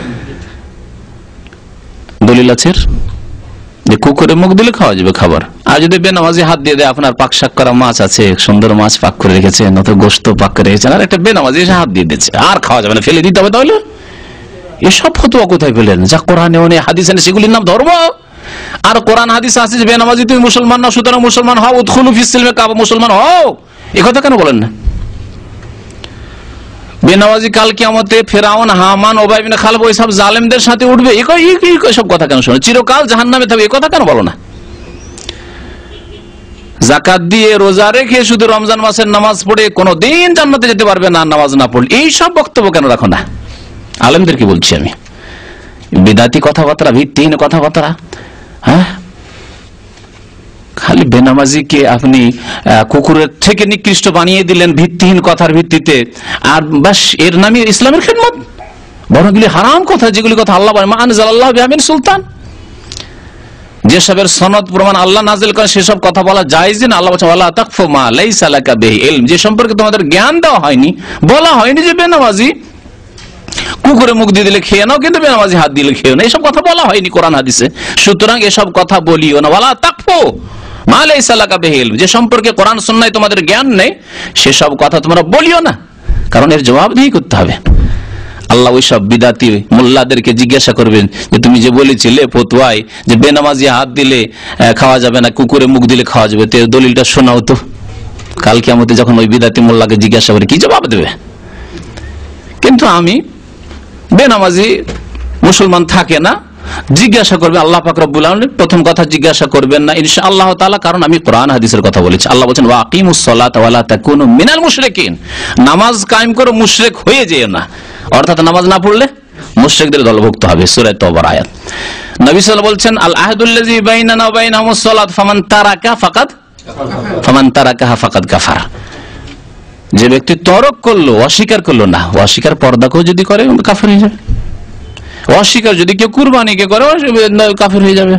দলিল আছে যে কুকুরে মুখ দিলে খাওয়া যাবে খাবার, আর যদি বেনামাজি হাত দিয়ে দেয়, আপনার পাক শাক করা মাছ আছে, সুন্দর মাছ পাক করে রেখেছেন, নয়তো গোস্ত পাক করে রেখেছেন, আর একটা বেনামাজি এসে হাত দিয়ে দিচ্ছে, আর খাওয়া যাবে না, ফেলে দিতে হবে। তাহলে এসব ফতোয়া কোথায় পেলেন? যা কোরআনে নেই, হাদিসে নেই, সেগুলির নাম ধর্ম। আর কোরআন হাদিস আছে যে বেনামাজি তুমি মুসলমান না, সুতরাং মুসলমান হও, উদখুলু ফিস সিলমে কাফা, মুসলমান হও। এই কথা কেন বলেন না? বেনামাজি কাল কিয়ামতে ফেরাউন, হামান, উবাই বিন খালব ওইসব জালেমদের সাথে উঠবে, এইসব কথা কেন শোনো? চিরকাল জাহান্নামে থাকবে, এই কথা কেন বলো না? যাকাত দিয়ে রোজা রেখে শুধু রমজান মাসের নামাজ পড়ে কোনদিন জান্নাতে যেতে পারবে না নামাজ না পড়লে, এইসব বক্তব্য কেন রাখো না? আলেমদেরকে বলছি আমি, বিদাতি কথাবার্তা, ভিত্তিহীন কথাবার্তা। হ্যাঁ, খালি বেনামাজিকে আপনি কুকুরের থেকে নিকৃষ্ট বানিয়ে দিলেন ভিত্তিহীন কথার ভিত্তিতে, আর বাস এর নামে ইসলামের খেদমত। বরং এগুলি হারাম কথা, যেগুলি কথা আল্লাহ বলেন মা আনজালাল্লাহু বিহা মিন সুলতান, যেসবের সনদ প্রমাণ আল্লাহ নাযিল করেন সেসব কথা বলা জায়েজ না। আল্লাহ বলেন ওয়ালা তাকফু মা লাইসা লাকা বিহি ইলম, যে সম্পর্কে তোমাদের জ্ঞান দেওয়া হয়নি, বলা হয়নি যে বেনামাজি কুকুরে মুখ দিয়ে দিলে খেয়ে নাও, কিন্তু বেনামাজি হাত দিলে খেয়ে না, এসব কথা বলা হয়নি কোরআন হাদিসে। সুতরাং এসব কথা বলিও না। ওয়ালা তাকফু মা লাইসা লাকা বিহি ইলম, যে সম্পর্কে কোরআন সুন্নাহয় তোমাদের জ্ঞান নেই সেসব কথা তোমরা বলিও না, কারণ এর জবাবদিহি করতে হবে। আল্লাহ ওই সব বিদাতি মোল্লাদেরকে জিজ্ঞাসা করবেন যে তুমি যে বলেছিলে ফতোয়ায় যে বেনামাজি হাত দিলে খাওয়া যাবে না, কুকুরে মুখ দিলে খাওয়া যাবে, তো দলিলটা শোনাও তো। কাল কিয়ামতে যখন ওই বিদাতি মোল্লাকে জিজ্ঞাসা করে কি জবাব দেবে? কিন্তু আমি বেনামাজি মুসলমান থাকে না, জিজ্ঞাসা করবে আল্লাহ পাক রব্বুল আলামিন। প্রথম কথা জিজ্ঞাসা করবেন না ইনশাআল্লাহ তাআলা, কারণ আমি কোরআন হাদিসের কথা বলেছি। আল্লাহ বলেছেন ওয়া আকিমুস সালাতা ওয়া লা তাকুনু মিনাল মুশরিকিন, নামাজ কায়েম করো, মুশরিক হয়ে যেও না, অর্থাৎ নামাজ না পড়লে মুশরিকদের দলভুক্ত হবে। সূরা তাওবার আয়াত। নবী সাল্লাল্লাহু বলছেন আল আহদুল্লাযী বাইনানা ওয়া বাইনাহুমুস সালাত ফামান তারাকাহা ফাকাদ কাফার, যে ব্যক্তি তরক করলো, অস্বীকার করলো না, অস্বীকার পর্দাকেও যদি করে কাফের হয়ে যাবে, অস্বীকার যদি কেউ কুরবানিকে করে কাফের হয়ে যাবে।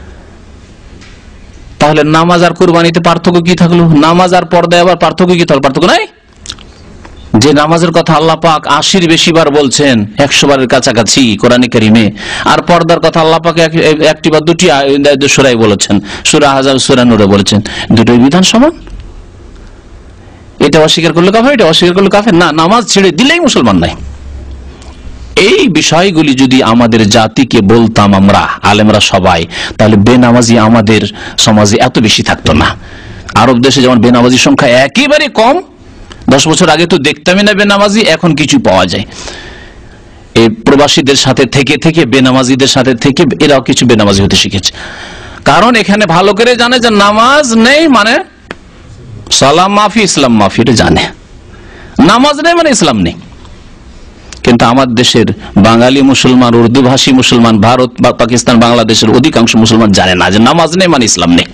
তাহলে নামাজ আর কুরবানিতে পার্থক্য কি থাকলো? নামাজ আর পর্দায় আবার পার্থক্য কি থাকলো? পার্থক্য নাই। যে নামাজের কথা আল্লাহ পাক 80-র বেশি বার বলছেন, 100 বারের কাছাকাছি কোরআনে কারিমে, আর পর্দার কথা আল্লাহ পাক একটি বা দুটি সূরায় বলেছেন, সূরা আহজাব, সূরা নূরে বলেছেন, দুটোই বিধান সমান। এটা অস্বীকার করলে কাফের, এটা অস্বীকার করলে কাফের না, নামাজ ছেড়ে দিলেই মুসলমান নাই। এই বিষয়গুলি যদি আমাদের জাতিকে বলতাম আমরা আলেমরা সবাই, তাহলে বেনামাজি আমাদের সমাজে এত বেশি থাকতো না। আরব দেশে যেমন বেনামাজির সংখ্যা একেবারে কম, 10 বছর আগে তো দেখতামই না বেনামাজি, এখন কিছু পাওয়া যায়। এই প্রবাসীদের সাথে থেকে থেকে, বেনামাজিদের সাথে থেকে এরাও কিছু বেনামাজি হতে শিখেছে, কারণ এখানে ভালো করে জানে যে নামাজ নেই মানে সালাম মাফি, ইসলাম মাফি, এটা জানে। নামাজ নেই মানে ইসলাম নেই। কিন্তু আমার দেশের বাঙালি মুসলমান, উর্দু ভাষী মুসলমান, ভারত বা পাকিস্তান, বাংলাদেশের অধিকাংশ মুসলমান জানে না যে নামাজ নেই মানে ইসলাম নেই।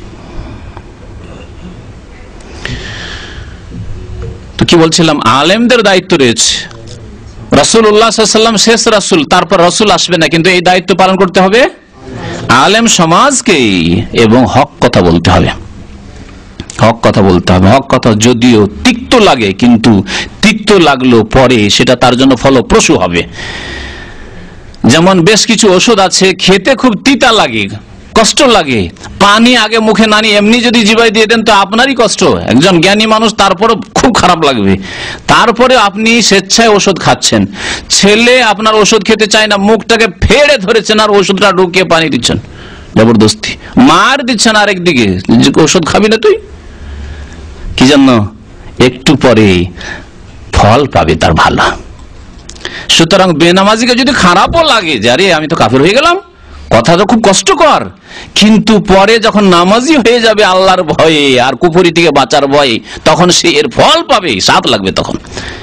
তো কি বলছিলাম, আলেমদের দায়িত্ব রয়েছে। রাসূলুল্লাহ সাল্লাল্লাহু আলাইহি ওয়াসাল্লাম শেষ রাসূল, তারপর রাসূল আসবে না, কিন্তু এই দায়িত্ব পালন করতে হবে আলেম সমাজকে, এবং হক কথা বলতে হবে। হক কথা বলতে হবে। হক কথা যদিও তিক্ত লাগে, কিন্তু তিক্ত লাগলো পরে সেটা তার জন্য ফলপ্রসূ হবে। যেমন বেশ কিছু ওষুধ আছে খেতে খুব তিতা লাগে, কষ্ট লাগে। পানি আগে মুখে না নিয়ে এমনি যদি জিভায় দিয়ে দেন তো আপনারই কষ্ট, একজন জ্ঞানী মানুষ তারপরে খুব খারাপ লাগবে। তারপরে আপনি স্বেচ্ছায় ওষুধ খাচ্ছেন, ছেলে আপনার ওষুধ খেতে চায় না, মুখটাকে ফেড়ে ধরেছেন আর ওষুধটা ঢুকিয়ে পানি দিচ্ছেন জবরদস্তি, মার দিচ্ছেন আরেকদিকে, ওষুধ খাবি না তুই, কি জন্য? একটু পরে ফল পাবে তার ভালো। সুতরাং বেনামাজিকে যদি খারাপও লাগে যে আরে আমি তো কাফের হয়ে গেলাম, কথা তো খুব কষ্টকর, কিন্তু পরে যখন নামাজি হয়ে যাবে আল্লাহর ভয়ে আর কুফরি থেকে বাঁচার ভয়ে, তখন সে এর ফল পাবে, স্বাদ লাগবে। তখন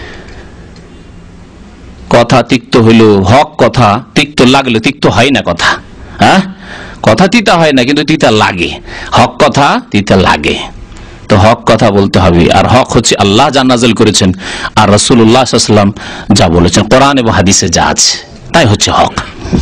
কথা তিক্ত হইল, হক কথা তিক্ত লাগলে, তিক্ত হয় না কথা, হ্যাঁ কথা তিতা হয় না কিন্তু তিতা লাগে, হক কথা তিতা লাগে। তো হক কথা বলতে হবে, আর হক হচ্ছে আল্লাহ যা নাযিল করেছেন আর রাসূলুল্লাহ সাল্লাল্লাহু আলাইহি ওয়াসাল্লাম যা বলেছেন, কোরআন এবং হাদিসে যা আছে তাই হচ্ছে হক।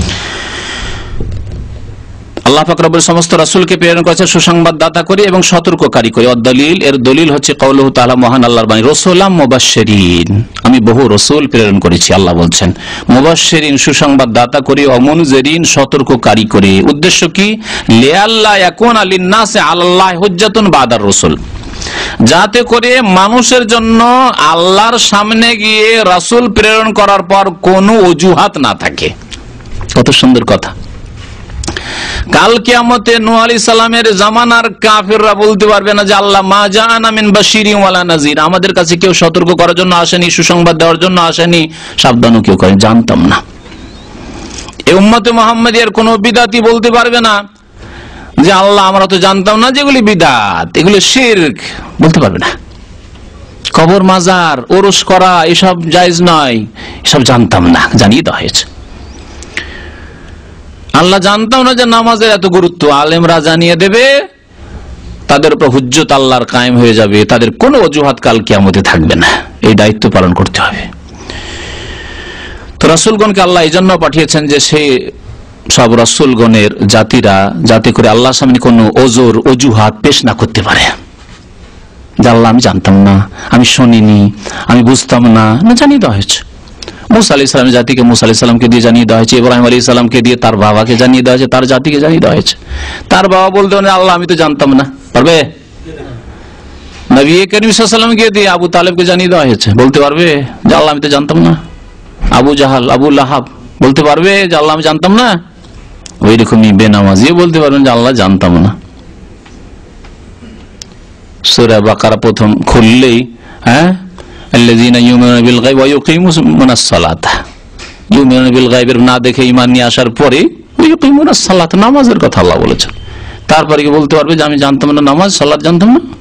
আল্লাহ পাক রব্বুল সমস্ত রাসূলকে প্রেরণ করেছেন সুসংবাদদাতা করে এবং সতর্ককারী করে। দলিল, এর দলিল হচ্ছে কাউলুহু তাআলা, মহান আল্লাহর বাণী, রাসূলাম মুবাশশিরিন, আমি বহু রাসূল প্রেরণ করেছি। আল্লাহ বলছেন মুবাশশিরিন, সুসংবাদদাতা করে, অমুনজিরিন, সতর্ককারী করে। উদ্দেশ্য কি? লিআল্লা ইয়াকুনা লিন-নাসি আলাল্লাহি হুজ্জাতুন বাদার রাসূল, যাতে করে মানুষের জন্য আল্লাহর সামনে গিয়ে রাসূল প্রেরণ করার পর কোনো অজুহাত না থাকে। কত সুন্দর কথা। কাল কিয়ামতে নূহ আলাইহিস সালামের জামানার কাফিররা বলতে পারবে না যে আল্লাহ মা জাআনা মিন বাশিরিন ওয়ালা নাযির, আমাদের কাছে কেউ সতর্ক করার জন্য আসেনি, সুসংবাদ দেওয়ার জন্য আসেনি, সাবধানও কেউ করেন, জানতাম না। এই উম্মতে মুহাম্মাদিয়ার কোন বিদআতি বলতে পারবে না যে আল্লাহ আমরা তো জানতাম না যেগুলি বিদআত, এগুলো শিরক, বলতে পারবে না। কবর মাজার ওরস করা এসব জায়েজ নয়, এসব জানতাম না, জানিয়ে দেওয়া হয়েছে। আল্লাহ জানতাম না যে নামাজের এত গুরুত্ব, আলেমরা জানিয়ে দেবে, তাদের উপর হুজ্জত আল্লাহর কায়েম হয়ে যাবে, তাদের কোনো অজুহাত কাল কিয়ামতে থাকবে না। এই দায়িত্ব পালন করতে হবে। তো রাসূলগণকে আল্লাহ এই জন্য পাঠিয়েছেন যে সে সব রাসূলগণের জাতিরা যাতে করে আল্লাহর সামনে কোনো অজুহাত পেশ না করতে পারে যে আল্লাহ আমি জানতাম না, আমি শুনিনি, আমি বুঝতাম না, জানিয়ে দেওয়া হয়েছে। মুসা আলাইহিস সালামের জাতিকে মুসা আলাইহিস সালামকে দিয়ে জানিয়ে দেওয়া হয়েছে, ইব্রাহিম আলাইহিস সালামকে দিয়ে তার বাবাকে জানিয়ে দেওয়া হয়েছে, তার জাতিকে জানিয়ে দেওয়া হয়েছে। তার বাবা বলতে আল্লাহ আমি তো জানতাম না, পারবে? নবী করিম সাল্লাল্লাহু আলাইহি ওয়াসাল্লামকে দিয়ে আবু তালেবকে জানিয়ে দেওয়া হয়েছে, বলতে পারবে যে আল্লাহ আমি তো জানতাম না? আবু জাহাল, আবু লাহাব বলতে পারবে যে আল্লাহ আমি জানতাম না? ওই রকমই বেনামাজিও বলতে পারবেন যে আল্লাহ জানতাম না। সূরা বাকারা প্রথম খুললেই হ্যাঁ আল্লাযীনা ইউমিনুনা বিল গায়ব ওয়া ইউকিমুনাস সালাত, ইউমিনুনা বিল গায়বের না দেখে ঈমান নিয়ে আসার পরে ইউকিমুনাস সালাত, নামাজের কথা আল্লাহ বলেছেন। তারপরে কি বলতে পারবে যে আমি জানতাম না নামাজ সালাত জানতাম না?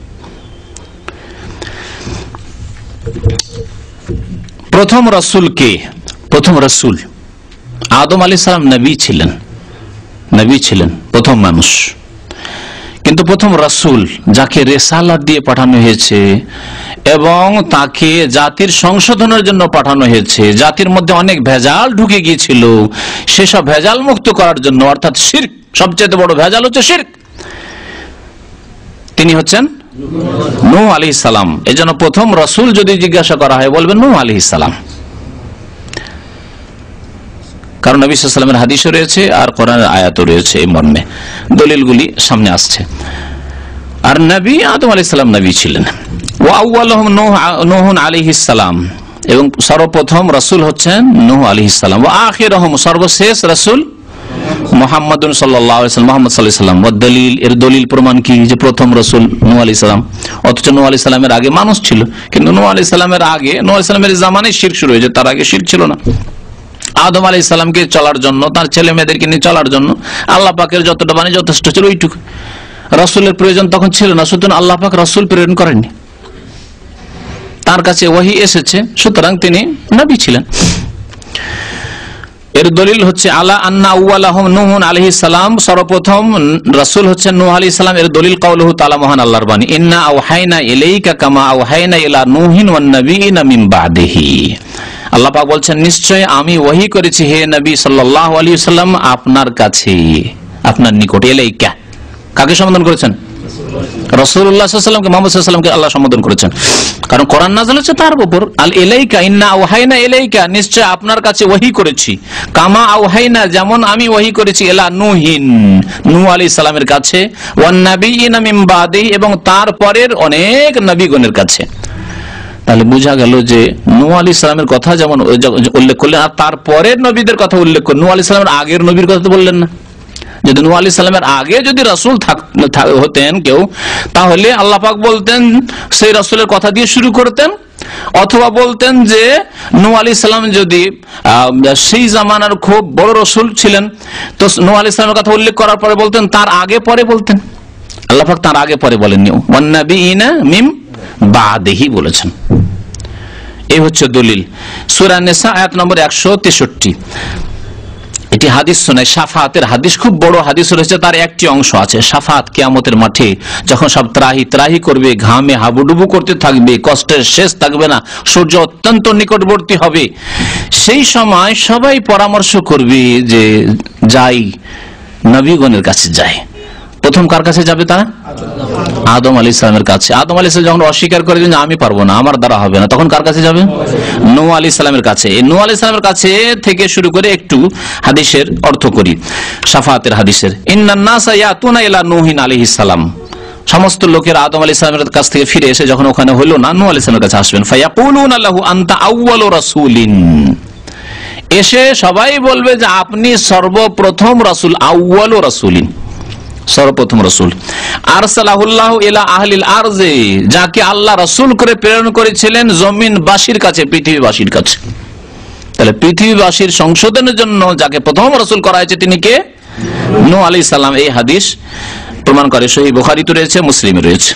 প্রথম রাসূল কে? প্রথম রাসূল আদম আলাইহিস সালাম নবী ছিলেন, প্রথম মানুষ। কিন্তু প্রথম রাসূল যাকে রিসালাত দিয়ে পাঠানো হয়েছে এবং তাকে জাতির সংশোধনের জন্য পাঠানো হয়েছে, জাতির মধ্যে অনেক ভেজাল ঢুকে গিয়েছিল, সেসব ভেজাল মুক্ত করার জন্য, অর্থাৎ শিরক, সবচেয়ে বড় ভেজাল হচ্ছে শিরক, তিনি হচ্ছেন নূহ আলাইহিস সালাম। এজন্য প্রথম রাসূল যদি জিজ্ঞাসা করা হয় বলবেন নূহ আলাইহিস সালাম, কারণ নবী সাল্লাল্লাহু আলাইহি ওয়াসাল্লামের হাদিসও রয়েছে আর কোরআনের আয়াতও রয়েছে এই মর্মে, দলিলগুলি সামনে আসছে। আর নবী আদম আলাইহিস সালাম নবী ছিলেন। ওয়া আউয়ালুহুম নূহ আলাইহিস সালাম, এবং সর্বপ্রথম রাসূল হচ্ছেন নূহ আলাইহিস সালাম। ওয়া আখিরুহুম, সর্বশেষ রাসূল মুহাম্মাদুন সাল্লাল্লাহু আলাইহি ওয়াসাল্লাম, মুহাম্মদ সাল্লাল্লাহু আলাইহি ওয়াসাল্লাম। ওয়া দলিল, এর দলিল প্রমাণ কি যে প্রথম রাসূল নূহ আলাইহিস সালাম, অথচ নূহ আলাইহিস সালামের আগে মানুষ ছিল। কিন্তু নূহ আলাইহিস সালামের আগে, নূহ আলাইহিস সালামের জামানায় শিরক শুরু হয়েছে, তার আগে শিরক ছিল না। আদম আলাইহিস সালামকে চলার জন্য, তার ছেলে মেয়েদেরকে নিয়ে চলার জন্য আল্লাহ পাকের যতটা বাণী যথেষ্ট ছিল ওইটুকু, রাসূলের প্রয়োজন তখন ছিল না। সুতরাং আল্লাহ পাক রাসূল প্রেরণ করেননি, তার কাছে ওহী এসেছে, সুতরাং তিনি নবী ছিলেন। এর দলিল হচ্ছে আলা আন্না আউয়ালাহুম নূহ আলাইহিস সালাম, সর্বপ্রথম রাসূল হচ্ছেন নূহ আলাইহিস সালাম। এর দলিল কাউলুহু তাআলা, মহান আল্লাহর বাণী, ইন্না আওহাইনা ইলাইকা কামা আওহাইনা ইলা নূহিন ওয়ান নাবিয়িনা মিন বাদিহি। আল্লাহ পাক বলছেন নিশ্চয় আমি ওহী করেছি হে নবী সাল্লাল্লাহু আলাইহি ওয়াসাল্লাম আপনার কাছে, আপনার নিকট। ইলাইকা কাকে সম্বোধন করেছেন? রাসূলুল্লাহ সাল্লাল্লাহু আলাইহি ওয়াসাল্লামকে, মুহাম্মদ সাল্লাল্লাহু আলাইহি ওয়াসাল্লামকে আল্লাহ সম্বোধন করেছেন, কারণ কোরআন নাযিল হচ্ছে তার উপর। আল ইলাইকা ইন্না আওহাইনা ইলাইকা, নিশ্চয় আপনার কাছে ওহী করেছি, কামা আওহাইনা, যেমন আমি ওহী করেছি, ইলা নূহিন, নূহ আলাইহিস সালামের কাছে, ওয়ান নাবিয়িনা মিন বাদিহি, এবং তার পরের অনেক নবীগণের কাছে। তাহলে বোঝা গেল যে নূহ আলাইহিস সালামের কথা যেমন উল্লেখ করলেন, আর তারপরের নবীদের কথা উল্লেখ করলেন, নূহ আলাইহিস সালামের আগের নবীর কথা তো বললেন না। যদি নূহ আলাইহিস সালামের আগে যদি রাসূল হতেন কেউ, তাহলে আল্লাহ পাক বলতেন সেই রাসূলের কথা দিয়ে শুরু করতেন, অথবা বলতেন যে নূহ আলাইহিস সালাম যদি সেই জামানার খুব বড় রাসূল ছিলেন, তো নূহ আলাইহিস সালামের কথা উল্লেখ করার পরে বলতেন তার আগে পরে বলতেন। আল্লাহ পাক তার আগে পরে বলেননি, ওয়ান নাবিয়িনা মিন বাদিহি বলেছেন। এই হচ্ছে দলিল। সূরা নিসা আয়াত নম্বর 163। এটি হাদিস শোনায়, শাফাতের হাদিস, খুব বড় হাদিস রয়েছে, তার একটি অংশ আছে শাফাত। কিয়ামতের মাঠে যখন সব ত্রাহি ত্রাহি করবে, ঘামে হাবুডুবু করতে থাকবে, কষ্টের শেষ থাকবে না, সূর্য অত্যন্ত নিকটবর্তী হবে, সেই সময় সবাই পরামর্শ করবে যে যাই নবীগণের কাছে যায়। প্রথম কার কাছে যাবে তারা? আদম আলাইহিস সালামের কাছে। আদম আলাইহিস সালাম যখন অস্বীকার করে যে আমি পারবো না, আমার দ্বারা হবে না, তখন কার কাছে যাবে? নূহ আলাইহিস সালামের কাছে। এই নূহ আলাইহিস সালামের কাছে থেকে শুরু করে একটু হাদিসের অর্থ করি, শাফাতের হাদিসের। ইন্নান নাসা ইয়াতুনা ইলা নূহিন আলাইহিস সালাম, সমস্ত লোকের আদম আলাইহিস সালামের কাছ থেকে ফিরে এসে যখন ওখানে হলো না, নূহ আলাইহিস সালামের কাছে আসবেন। ফায়াকুলুনা লাহু আনতা আউয়ালু রাসূলিন, এসে সবাই বলবে যে আপনি সর্বপ্রথম রাসূল, আউয়ালু রাসূলিন, সর্বপ্রথম রাসূল। আরসালাহুল্লাহু ইলা আহলিল আরজি, যাকে আল্লাহ রাসূল করে প্রেরণ করেছিলেন জমিনবাসীর কাছে, পৃথিবীবাসীর কাছে। তাহলে পৃথিবীবাসীর সংশোধনের জন্য যাকে প্রথম রাসূল করা হয়েছে তিনি কে? নূহ আলাইহিস সালাম। এই হাদিস প্রমাণ করে, সহিহ বুখারীতে রয়েছে, মুসলিমে রয়েছে।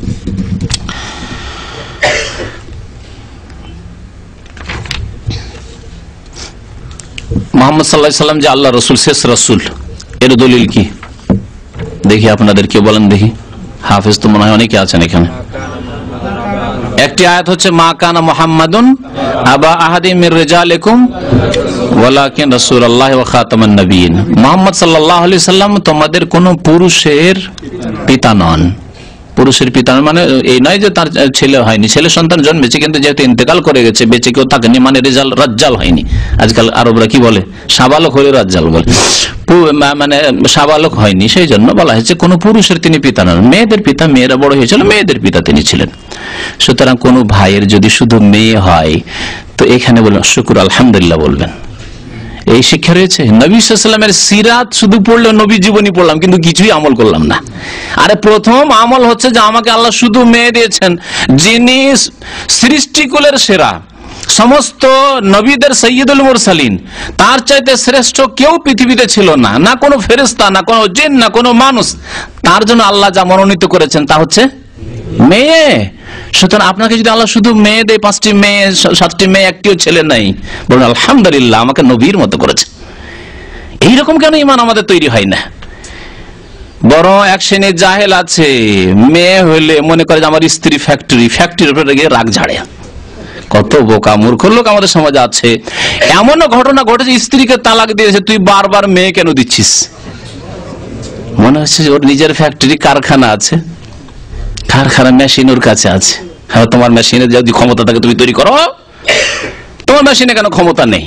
মুহাম্মদ সাল্লাল্লাহু আলাইহি ওয়াসাল্লাম যে আল্লাহ রাসূল, শেষ রাসূল, এর দলিল কি দেখি আপনাদের, কেউ বলেন দেখি। হাফেজ তো মনে হয় অনেকে আছেন এখানে। একটি আয়াত হচ্ছে মা কানা মুহাম্মাদুন আবা আহাদিম মির রিজালিকুম ওয়ালাকিন রাসূলুল্লাহ ওয়া খাতামান নবিয়্যিন, মুহাম্মদ সাল্লাল্লাহু আলাইহি সাল্লাম তোমাদের কোন পুরুষের পিতা নন। পুরুষের পিতা মানে এই নয় যে তার ছেলে হয়নি, ছেলে সন্তান জন্মেছে কিন্তু যেহেতু ইন্তেকাল করে গেছে, বেঁচে কেউ থাকেনি, মানে রাজ্জাল হয়নি। আজকাল আরবরা কি বলে, সাবালক হলে রাজ্জাল বলে, মানে সাবালক হয়নি, সেই জন্য বলা হয়েছে কোন পুরুষের তিনি পিতা নন। মেয়েদের পিতা, মেয়েরা বড় হয়েছিল, মেয়েদের পিতা তিনি ছিলেন। সুতরাং কোন ভাইয়ের যদি শুধু মেয়ে হয়, তো এখানে বলবেন শুকর আলহামদুলিল্লাহ বলবেন। এই শিক্ষা রয়েছে। নবী সাল্লাল্লাহু আলাইহি ওয়াসাল্লামের সিরাত শুধু পড়লে, নবী জীবনী পড়লাম কিন্তু কিছুই আমল করলাম না। আরে প্রথম আমল হচ্ছে যে আমাকে আল্লাহ শুধু মেয়ে দিয়েছেন, যিনি সৃষ্টিকুলের সেরা, সমস্ত নবীদের সৈয়দুল মুরসালিন, তার চাইতে শ্রেষ্ঠ কেউ পৃথিবীতে ছিল না, না কোনো ফেরেশতা, না কোনো জিন, না কোনো মানুষ। তার জন্য আল্লাহ যা মনোনীত করেছেন তা হচ্ছে মেয়ে। সুতরাং আপনাকে যদি আল্লাহ শুধু মেয়ে দেয়, 5টি মেয়ে, 7টি মেয়ে, একটিও ছেলে নাই, বলুন আলহামদুলিল্লাহ আমাকে নবীর মতো করেছে। এইরকম কেন ইমান আমাদের তৈরি হয় না? বড় এক শ্রেণীর জাহেল আছে, মেয়ে হইলে মনে করে যে আমার স্ত্রী ফ্যাক্টরির উপরে গিয়ে রাগ ঝাড়ে। কত বোকা মূর্খ লোক আমাদের সমাজে আছে। এমনও ঘটনা ঘটেছে, স্ত্রীকে তালাক দিয়েছে, তুই বারবার মেয়ে কেন দিচ্ছিস? মনে হচ্ছে ওর নিজের ফ্যাক্টরি, কারখানা আছে, কারখানা মেশিন ওর কাছে আছে। হ্যাঁ, তোমার মেশিনে যদি ক্ষমতা থাকে তুমি তৈরি করো, তোমার মেশিনে কেন ক্ষমতা নেই?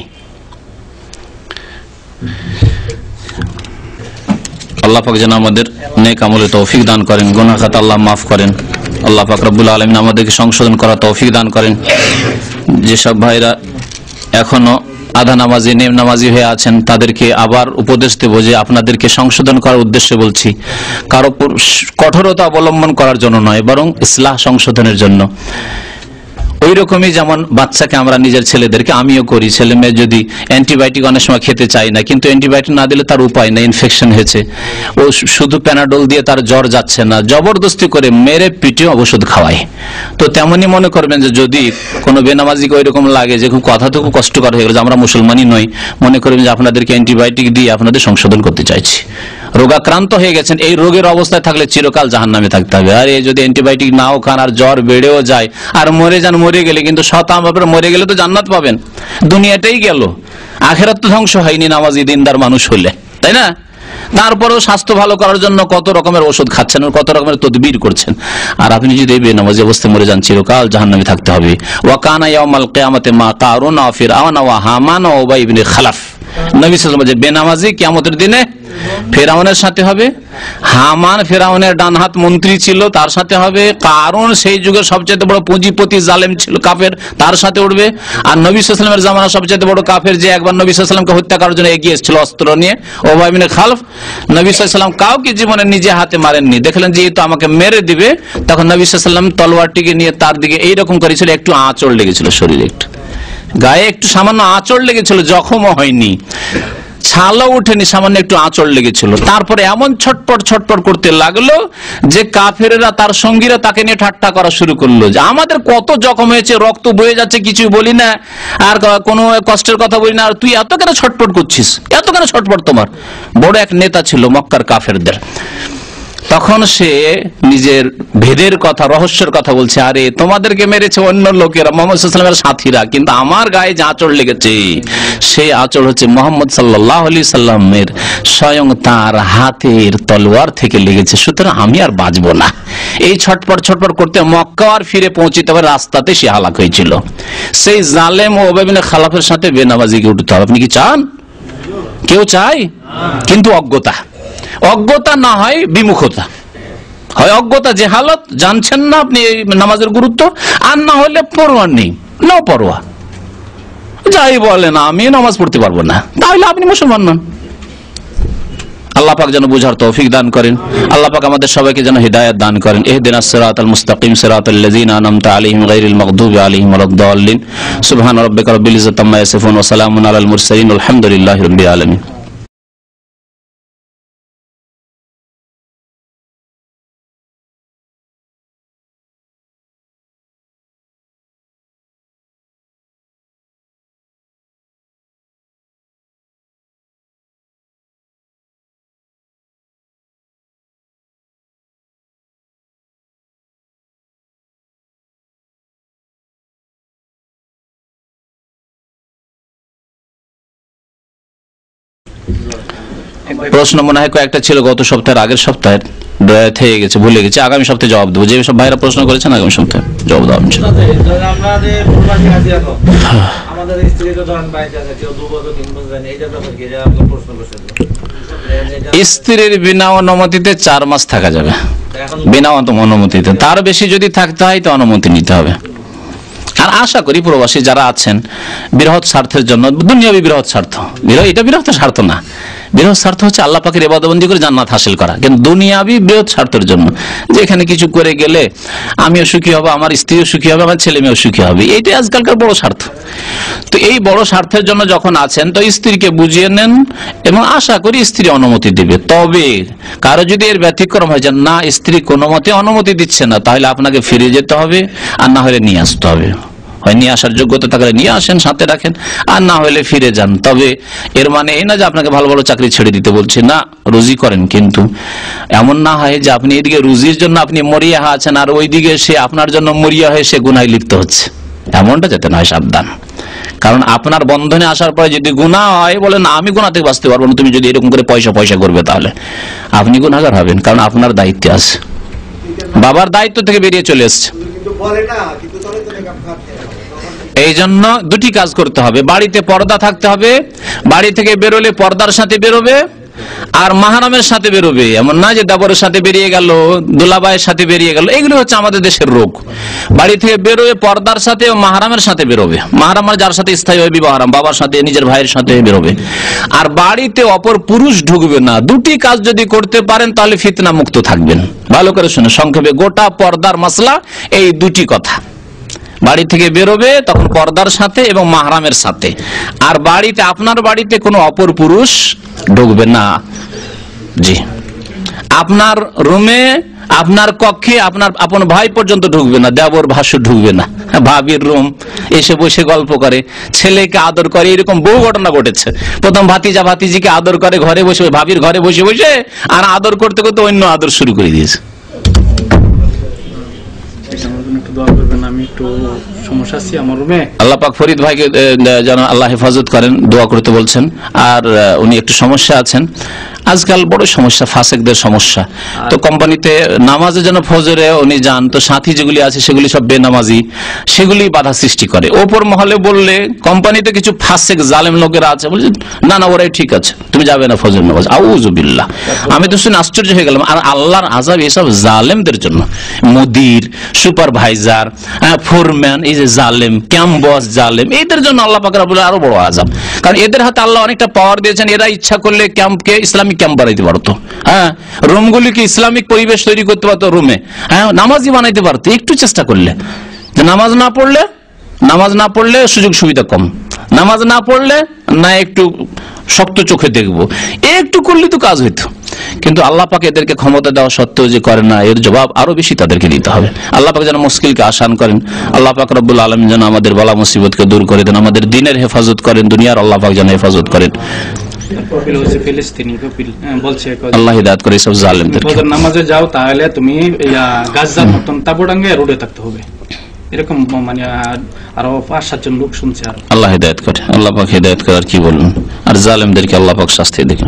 আল্লাহ পাক যেন আমাদের নেক আমলে তৌফিক দান করেন, গুনাহ খাতা আল্লাহ মাফ করেন। আল্লাহ পাক রব্বুল আলামিন আমাদেরকে সংশোধন করা তৌফিক দান করেন। যেসব ভাইরা এখনো আধা নামাজি, নেম নামাজি হয়ে আছেন, তাদেরকে আবার উপদেশ দেব যে আপনাদেরকে সংশোধন করার উদ্দেশ্যে বলছি, কারো কঠোরতা অবলম্বন করার জন্য নয়, বরং ইসলাহ সংশোধনের জন্য। ওই রকমই যেমন বাচ্চাকে আমরা নিজের ছেলেদেরকে, আমিও করি, ছেলে মেয়ে যদি অ্যান্টিবায়োটিক অনেক সময় খেতে চাই না, কিন্তু অ্যান্টিবায়োটিক না দিলে তার উপায় নেই, ইনফেকশন হয়েছে, ও শুধু প্যানাডোল দিয়ে তার জ্বর যাচ্ছে না, জবরদস্তি করে মেরে পিটে ওষুধ খাওয়ায়। তো তেমনি মনে করবেন যে যদি কোনো বেনামাজিকে ওই রকম লাগে যে খুব কথা তো খুব কষ্টকর হয়ে গেল, যে আমরা মুসলমানই নই, মনে করবেন যে আপনাদেরকে অ্যান্টিবায়োটিক দিয়ে আপনাদের সংশোধন করতে চাইছি। রোগাক্রান্ত হয়ে গেছেন, এই রোগের অবস্থায় থাকলে চিরকাল জাহান্নামে থাকতে হবে। আর এই যদি অ্যান্টিবায়োটিক নাও খান আর জ্বর বেড়েও যায় আর মরে যান, মরে গেলে কিন্তু শতাম ব্যাপারে মরে গেলে তো জান্নাত পাবেন, দুনিয়াটাই গেল, আখেরাত তো ধ্বংস হয়নি নামাজি দিনদার মানুষ হইলে, তাই না? তারপরেও স্বাস্থ্য ভালো করার জন্য কত রকমের ওষুধ খাচ্ছেন, কত রকমের তদবির করছেন, আর আপনি যদি বেনামাজি অবস্থায় মরে যান চিরকাল জাহান্নামে থাকতে হবে। ওয়া কানা ইয়াউমাল কিয়ামাতি মা কারুন ওয়া ফিরআউন ওয়া হামান ওয়া উবাই ইবনে খালাফ। নবী সাল্লাল্লাহু আলাইহি ওয়াসাল্লাম যে বেনামাজি কিয়ামতের দিনে ফেরাউনের সাথে হবে, হামান ফেরাউনের ডানহাত মন্ত্রী ছিল তার সাথে হবে, কারণ সেই যুগের সবচেয়ে বড় পুঁজিপতি জালেম ছিল কাফের, তার সাথে উঠবে। আর নবী সাল্লাল্লাহু আলাইহি ওয়াসাল্লামের জামানার সবচেয়ে বড় কাফের যে একবার নবী সাল্লাল্লাহু আলাইহি ওয়াসাল্লামকে হত্যা করার জন্য এগিয়ে এসেছিল অস্ত্র নিয়ে, উবাই ইবনে খালফ, নবী সাল্লাল্লাহু আলাইহি ওয়াসাল্লাম কাউকে জীবনে নিজে হাতে মারেননি। দেখলেন যে এই তো আমাকে মেরে দিবে, তখন নবী সাল্লাল্লাহু আলাইহি ওয়াসাল্লাম তলোয়ারটিকে নিয়ে তার দিকে এইরকম করেছিল, একটু আঁচড় লেগেছিল শরীরে, একটু গায়ে একটু সামান্য আঁচড় লেগেছিল, জখমও হয়নি, ছালও উঠেনি, সামান্য একটু আঁচড় লেগেছিল। তারপরে এমন ছটপট ছটপট করতে লাগলো যে কাফেরেরা তার সঙ্গীরা তাকে নিয়ে ঠাট্টা করা শুরু করলো যে আমাদের কত জখম হয়েছে, রক্ত বয়ে যাচ্ছে, কিছুই বলি না, আর কোনো কষ্টের কথা বলি না, আর তুই এত কেন ছটপট করছিস, এত কেন ছটপট? তোমার বড় এক নেতা ছিল মক্কার কাফেরদের। তখন সে নিজের ভেদের কথা, রহস্যের কথা বলছে, আরে তোমাদেরকে মেরেছে অন্য লোকেরা, মুহাম্মদ সাল্লাল্লাহু আলাইহি ওয়াসাল্লামের সাথীরা, কিন্তু আমার গায়ে যে আঁচড় লেগেছে সেই আঁচড় হচ্ছে মুহাম্মদ সাল্লাল্লাহু আলাইহি সাল্লামের স্বয়ং তার হাতের তলোয়ার থেকে লেগেছে, সুতরাং আমি আর বাঁচবো না। এই ছটপট ছটপট করতে মক্কা আর ফিরে পৌঁছিতে হবে রাস্তাতে সে হালাক হয়েছিল। সেই জালেম ও উবাই ইবনে খালাফের সাথে বেনামাজিকে উঠতে হবে। আপনি কি চান? কেউ চায়? কিন্তু অজ্ঞতা না হয় বিমুখতা, হয় অজ্ঞতা, যে হালত জানছেন না আপনি নামাজের গুরুত্ব, আর না হলে পরোয়া নেই, না পরোয়া, যাই বলেন আমি নামাজ পড়তে পারবো না, তাহলে আপনি মুসলমান নন। আল্লাহ পাক যেন বুঝার তৌফিক দান করেন, আল্লাহ পাক আমাদের সবাইকে যেন হিদায়াত দান করেন। ইহদিনাস সিরাতাল মুস্তাকিম সিরাতাল লাযিনা আনআমতা আলাইহিম গায়রিল মাগদুবি আলাইহিম ওয়ালাদ-দাল্লিন। সুবহানা রাব্বিকা রাব্বিল ইজ্জাতি আম্মা ইয়াসিফুন ওয়া সালামুন আলাল মুরসালিন আলহামদুলিল্লাহি রাব্বিল আলামিন। প্রশ্ন মনে হয় কয়েকটা ছিল গত সপ্তাহের, আগের সপ্তাহের থেকে গেছে, ভুলে গেছে, আগামী সপ্তাহে জবাব দেবো। যে সব ভাইরা প্রশ্ন করেছেন আগামী সপ্তাহে জবাব দেওয়া হচ্ছে। স্ত্রীর বিনা অনুমতিতে 4 মাস থাকা যাবে, বিনা অনুমতিতে। তার বেশি যদি থাকতে হয় তো অনুমতি নিতে হবে। আর আশা করি প্রবাসী যারা আছেন বৃহৎ স্বার্থের জন্য, দুনিয়াবি বৃহৎ স্বার্থ, এটা বৃহৎ স্বার্থ না, বৃহৎ স্বার্থ হচ্ছে আল্লাহ পাকের ইবাদতবন্দি করে জান্নাত হাসিল করা, কিন্তু দুনিয়াবি বৃহৎ স্বার্থের জন্য, যেখানে কিছু করে গেলে আমিও সুখী হব, আমার স্ত্রীও সুখী হবে, আমার ছেলে মেয়েও সুখী হবে, এইটাই আজকালকার বড় স্বার্থ। তো এই বড় স্বার্থের জন্য যখন আছেন তো স্ত্রীকে বুঝিয়ে নেন এবং আশা করি স্ত্রী অনুমতি দিবে। তবে কারো যদি এর ব্যতিক্রম হয় যে না স্ত্রী কোনো মতে অনুমতি দিচ্ছে না, তাহলে আপনাকে ফিরে যেতে হবে, আর না হলে নিয়ে আসতে হবে। হয় নিয়ে আসার যোগ্যতা থাকলে নিয়ে আসেন, সাথে রাখেন, আর না হলে ফিরে যান। তবে এর মানে এই না যে আপনাকে ভালো ভালো চাকরি ছেড়ে দিতে বলছে, না, রুজি করেন, কিন্তু এমন না হয় যে আপনি এদিকে রুজির জন্য আপনি মরিয়া আছেন আর ওইদিকে সে আপনার জন্য মরিয়া হয়ে সে গুনায় লিপ্ত হচ্ছে, এমনটা যাতে না হয়, সাবধান। কারণ আপনার বন্ধনে আসার পরে যদি গুনাহ হয়, বলেন আমি গুনাহ থেকে বাঁচতে পারবো না, তুমি যদি এরকম করে পয়সা করবে তাহলে আপনি গুনাহগার হবেন, কারণ আপনার দায়িত্বে আছে, বাবার দায়িত্ব থেকে বেরিয়ে চলে এসছে। এই জন্য দুটি কাজ করতে হবে, বাড়িতে পর্দা থাকতে হবে, বাড়ি থেকে বেরোলে পর্দার সাথে বেরোবে আর মাহরামের সাথে বেরোবে। এমন না যে দেবরের সাথে বেরিয়ে গেল, দুলাভাইয়ের সাথে বেরিয়ে গেল, এগুলো হচ্ছে আমাদের দেশের রোগ। বাড়ি থেকে বেরোবে পর্দার সাথে ও মাহরামের সাথে বেরোবে, মাহরাম মানে যার সাথে স্থায়ী হয় বিবাহ, বাবার সাথে, নিজের ভাইয়ের সাথে বেরোবে। আর বাড়িতে অপর পুরুষ ঢুকবে না। দুটি কাজ যদি করতে পারেন তাহলে ফিতনা মুক্ত থাকবেন। ভালো করে শুনে, সংক্ষেপে গোটা পর্দার মাসলা এই দুটি কথা। বাড়ি থেকে বেরোবে তখন পর্দার সাথে এবং মাহরামের সাথে, আর বাড়িতে, আপনার বাড়িতে কোনো অপর পুরুষ ঢুকবে না। জি, আপনার রুমে, আপনার কক্ষে আপনার আপন ভাই পর্যন্ত ঢুকবে না, দেবর ভাসুর ঢুকবে না, ভাবির রুম এসে বসে গল্প করে, ছেলেকে আদর করে, এরকম বহু ঘটনা ঘটেছে। প্রথম ভাতিজা ভাতিজিকে আদর করে ঘরে বসে, ভাবির ঘরে বসে বসে, আর আদর করতে করতে অন্য আদর শুরু করে দিয়েছে। আল্লাহ পাক ফরিদ ভাইকে যেন আল্লাহ হেফাজত করেন, দোয়া করতে বলছেন। আর উনি একটু সমস্যা আছেন, আজকাল বড় সমস্যা, ফাসেকদের সমস্যা। তো কোম্পানিতে নামাজে যেন ফজরে উনি যান, তো সাথী যেগুলি আছে সেগুলি সব বেনামাজি, সেগুলি বাধা সৃষ্টি করে। ওপর মহলে বললে কোম্পানিতে কিছু ফাসেক জালেম লোকেরা আছে, বলছে না না ওরাই ঠিক আছে, তুমি যাবে না ফজর নামাজ। আউযুবিল্লাহ, আমি তো শুনে আশ্চর্য হয়ে গেলাম। আর আল্লাহর আযাব এসব জালেমদের জন্য, মুদির, সুপারভাইজার, ফোরম্যান, এই যে জালেম, ক্যাম্প বস জালেম, এদের জন্য আল্লাহ পাক রব্বুল আরো বড় আযাব। কারণ এদের হাতে আল্লাহ অনেকটা পাওয়ার দিয়েছেন, এরা ইচ্ছা করলে ক্যাম্পকে ইসলামিক ক্যাম্প বানাইতে পারতো, হ্যাঁ, রুমগুলিকে ইসলামিক পরিবেশ তৈরি করতে পারতো, রুমে হ্যাঁ নামাজি বানাইতে পারতো একটু চেষ্টা করলে। যে নামাজ না পড়লে সুযোগ সুবিধা কম, নামাজ না পড়লে না একটু শক্ত চোখে দেখবো, একটু করলে তো কাজ হইতো। কিন্তু আল্লাহ পাক এদেরকে ক্ষমতা দেওয়া সত্ত্বেও যে করে না, এর জবাব আরো বেশি তাদেরকে দিতে হবে। আল্লাহ পাক যেন মুশকিলকে আসান করেন। আল্লাহ পাক রব্বুল আলামিন যেন আমাদের বালা মুসিবতকে দূর করে দেন, আমাদের দিনের হেফাজত করেন, দুনিয়ার আল্লাহ পাক যেন হেফাজত করেন। আল্লাহ হিদায়াত করে সব জালেমদেরকে। নামাজে যাও তাহলে তুমি গাজার মতন তাবুডাঙ্গে রোডে থাকতে হবে, এরকম মানে আরো 5-7 জন লোক শুনছে। আর আল্লাহ হিদায়াত করে, আল্লাহ পাক হিদায়াত করে, আর কি বলুন। আর জালেমদেরকে আল্লাহ পাক শাস্তি দেন।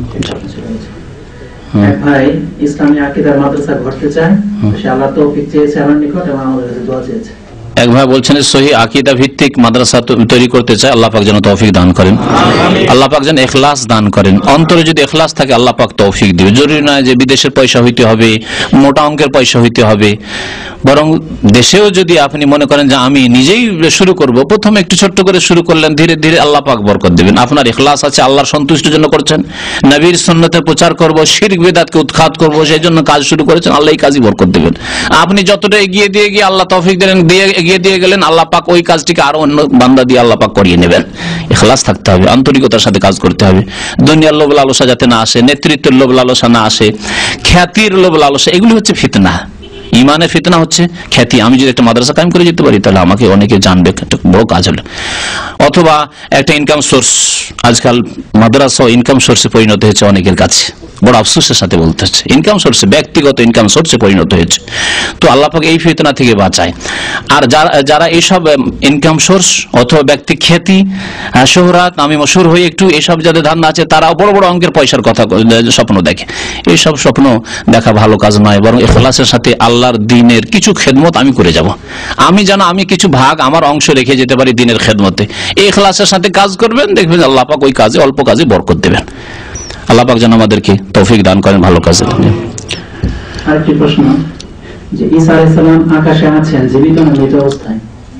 ভাই ইসলামী আকীদার মাদ্রাসা গড়তে চায়, সে আল্লাহর তৌফিক চেয়েছে আমার নিকট এবং আমাদের কাছে দোয়া চেয়েছে। এক ভাই বলছেন সহি আকীদা ভিত্তিক মাদ্রাসা তৈরি করতে চায়, আল্লাহ পাক যেন তৌফিক দান করেন, আল্লাহ পাক যেন ইখলাস দান করেন। অন্তরে যদি ইখলাস থাকে আল্লাহ পাক তৌফিক দিবে। জরুরি নয় যে বিদেশের পয়সা হইতে হবে, মোটা অঙ্কের পয়সা হইতে হবে, বরং দেশেও যদি আপনি মনে করেন যে আমি নিজেই শুরু করব, প্রথমে একটু ছোট্ট করে শুরু করলেন, ধীরে ধীরে আল্লাহ পাক বরকত দেবেন। আপনার ইখলাস আছে, আল্লাহর সন্তুষ্টির জন্য করছেন, নবীর সুন্নতের প্রচার করব, শিরক বিদআতকে উৎখাত করব, সেই জন্য কাজ শুরু করেছেন, আল্লাহ এই কাজই বরকত দেবেন। আপনি যতটা এগিয়ে দিয়ে গিয়ে আল্লাহ তৌফিক দিলেন, এগিয়ে দিয়ে গেলেন, আল্লাহ পাক ওই কাজটিকে আরো অন্য বান্দা দিয়ে আল্লাহ পাক করিয়ে নেবেন। ইখলাস থাকতে হবে, আন্তরিকতার সাথে কাজ করতে হবে। দুনিয়ার লোভ লালসা যাতে না আসে, নেতৃত্বের লোভ লালসা না আসে, খ্যাতির লোভ লালসা, এগুলি হচ্ছে ফিতনা। ইমানের ফিতনা হচ্ছে খ্যাতি। আমি যদি একটা মাদ্রাসা কায়েম করে যেতে পারি তাহলে আমাকে অনেকে জানবে, একটা বড় কাজ হলো। অথবা একটা ইনকাম সোর্স, আজকাল মাদ্রাসা ইনকাম সোর্সে পরিণত হয়েছে অনেকের কাছে, বড় আফসোসের সাথে বলতে হচ্ছে, ইনকাম সোর্সে, ব্যক্তিগত ইনকাম সোর্সে পরিণত হয়েছে। তো আল্লাহ পাক এই ফিতনা থেকে বাঁচায়। আর যারা এইসব ইনকাম সোর্স অথবা ব্যক্তি খ্যাতি, শোহরাত, আমি মশহুর হয়ে একটু এইসব যাদের ধারণা আছে, তারাও বড় বড় অঙ্কের পয়সার কথা স্বপ্ন দেখে। এইসব স্বপ্ন দেখা ভালো কাজ নয়, বরং ইখলাসের সাথে আল্লাহর দ্বীনের কিছু খেদমত আমি করে যাব, আমি যেন আমি কিছু ভাগ, আমার অংশ রেখে যেতে পারি দ্বীনের খেদমতে। এই ইখলাসের সাথে কাজ করবেন, দেখবেন আল্লাহ পাক ওই কাজে, অল্প কাজে বরকত দেবেন। আল্লাহ পাক যেন আমাদেরকে তৌফিক দান করেন ভালো কাজে। আরেকটি প্রশ্ন, যে ঈসা আলাইহিস সালাম আকাশে আছেন জীবিত না মৃত অবস্থায়?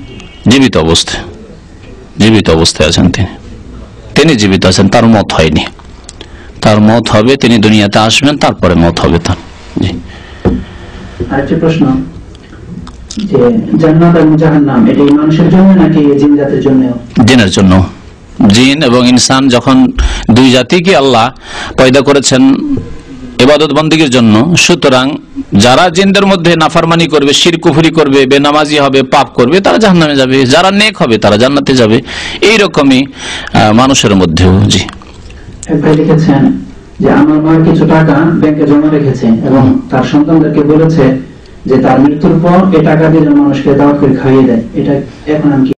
জীবিত অবস্থায় আছেন তিনি জীবিত আছেন, তার মত হয়নি, তার মত হবে, তিনি দুনিয়াতে আসবেন, তারপরে মত হবে তার। জি। আরেকটি প্রশ্ন, যে জান্নাত এবং জাহান্নাম এটা মানুষের জন্য নাকি জিন জাতির জন্য? জিনের জন্য। জিন এবং ইনসান যখন দুই জাতিকে আল্লাহ পয়দা করেছেন ইবাদত বন্দেগীর জন্য, সুতরাং যারা জিনদের মধ্যে নাফরমানি করবে, শিরক কুফরি করবে, বেনামাজি হবে, পাপ করবে, তারা জাহান্নামে যাবে, যারা নেক হবে তারা জান্নাতে যাবে। এই রকমই মানুষের মধ্যেও। জি। এক ভাই লিখেছেন যে আমার মা কিছু টাকা ব্যাংকে জমা রেখেছে এবং তার সন্তানদেরকে বলেছে যে তার মৃত্যুর পর এই টাকা দিয়ে মানুষকে দাওয়াত করে খাইয়ে দেয়, এটা এখন আমি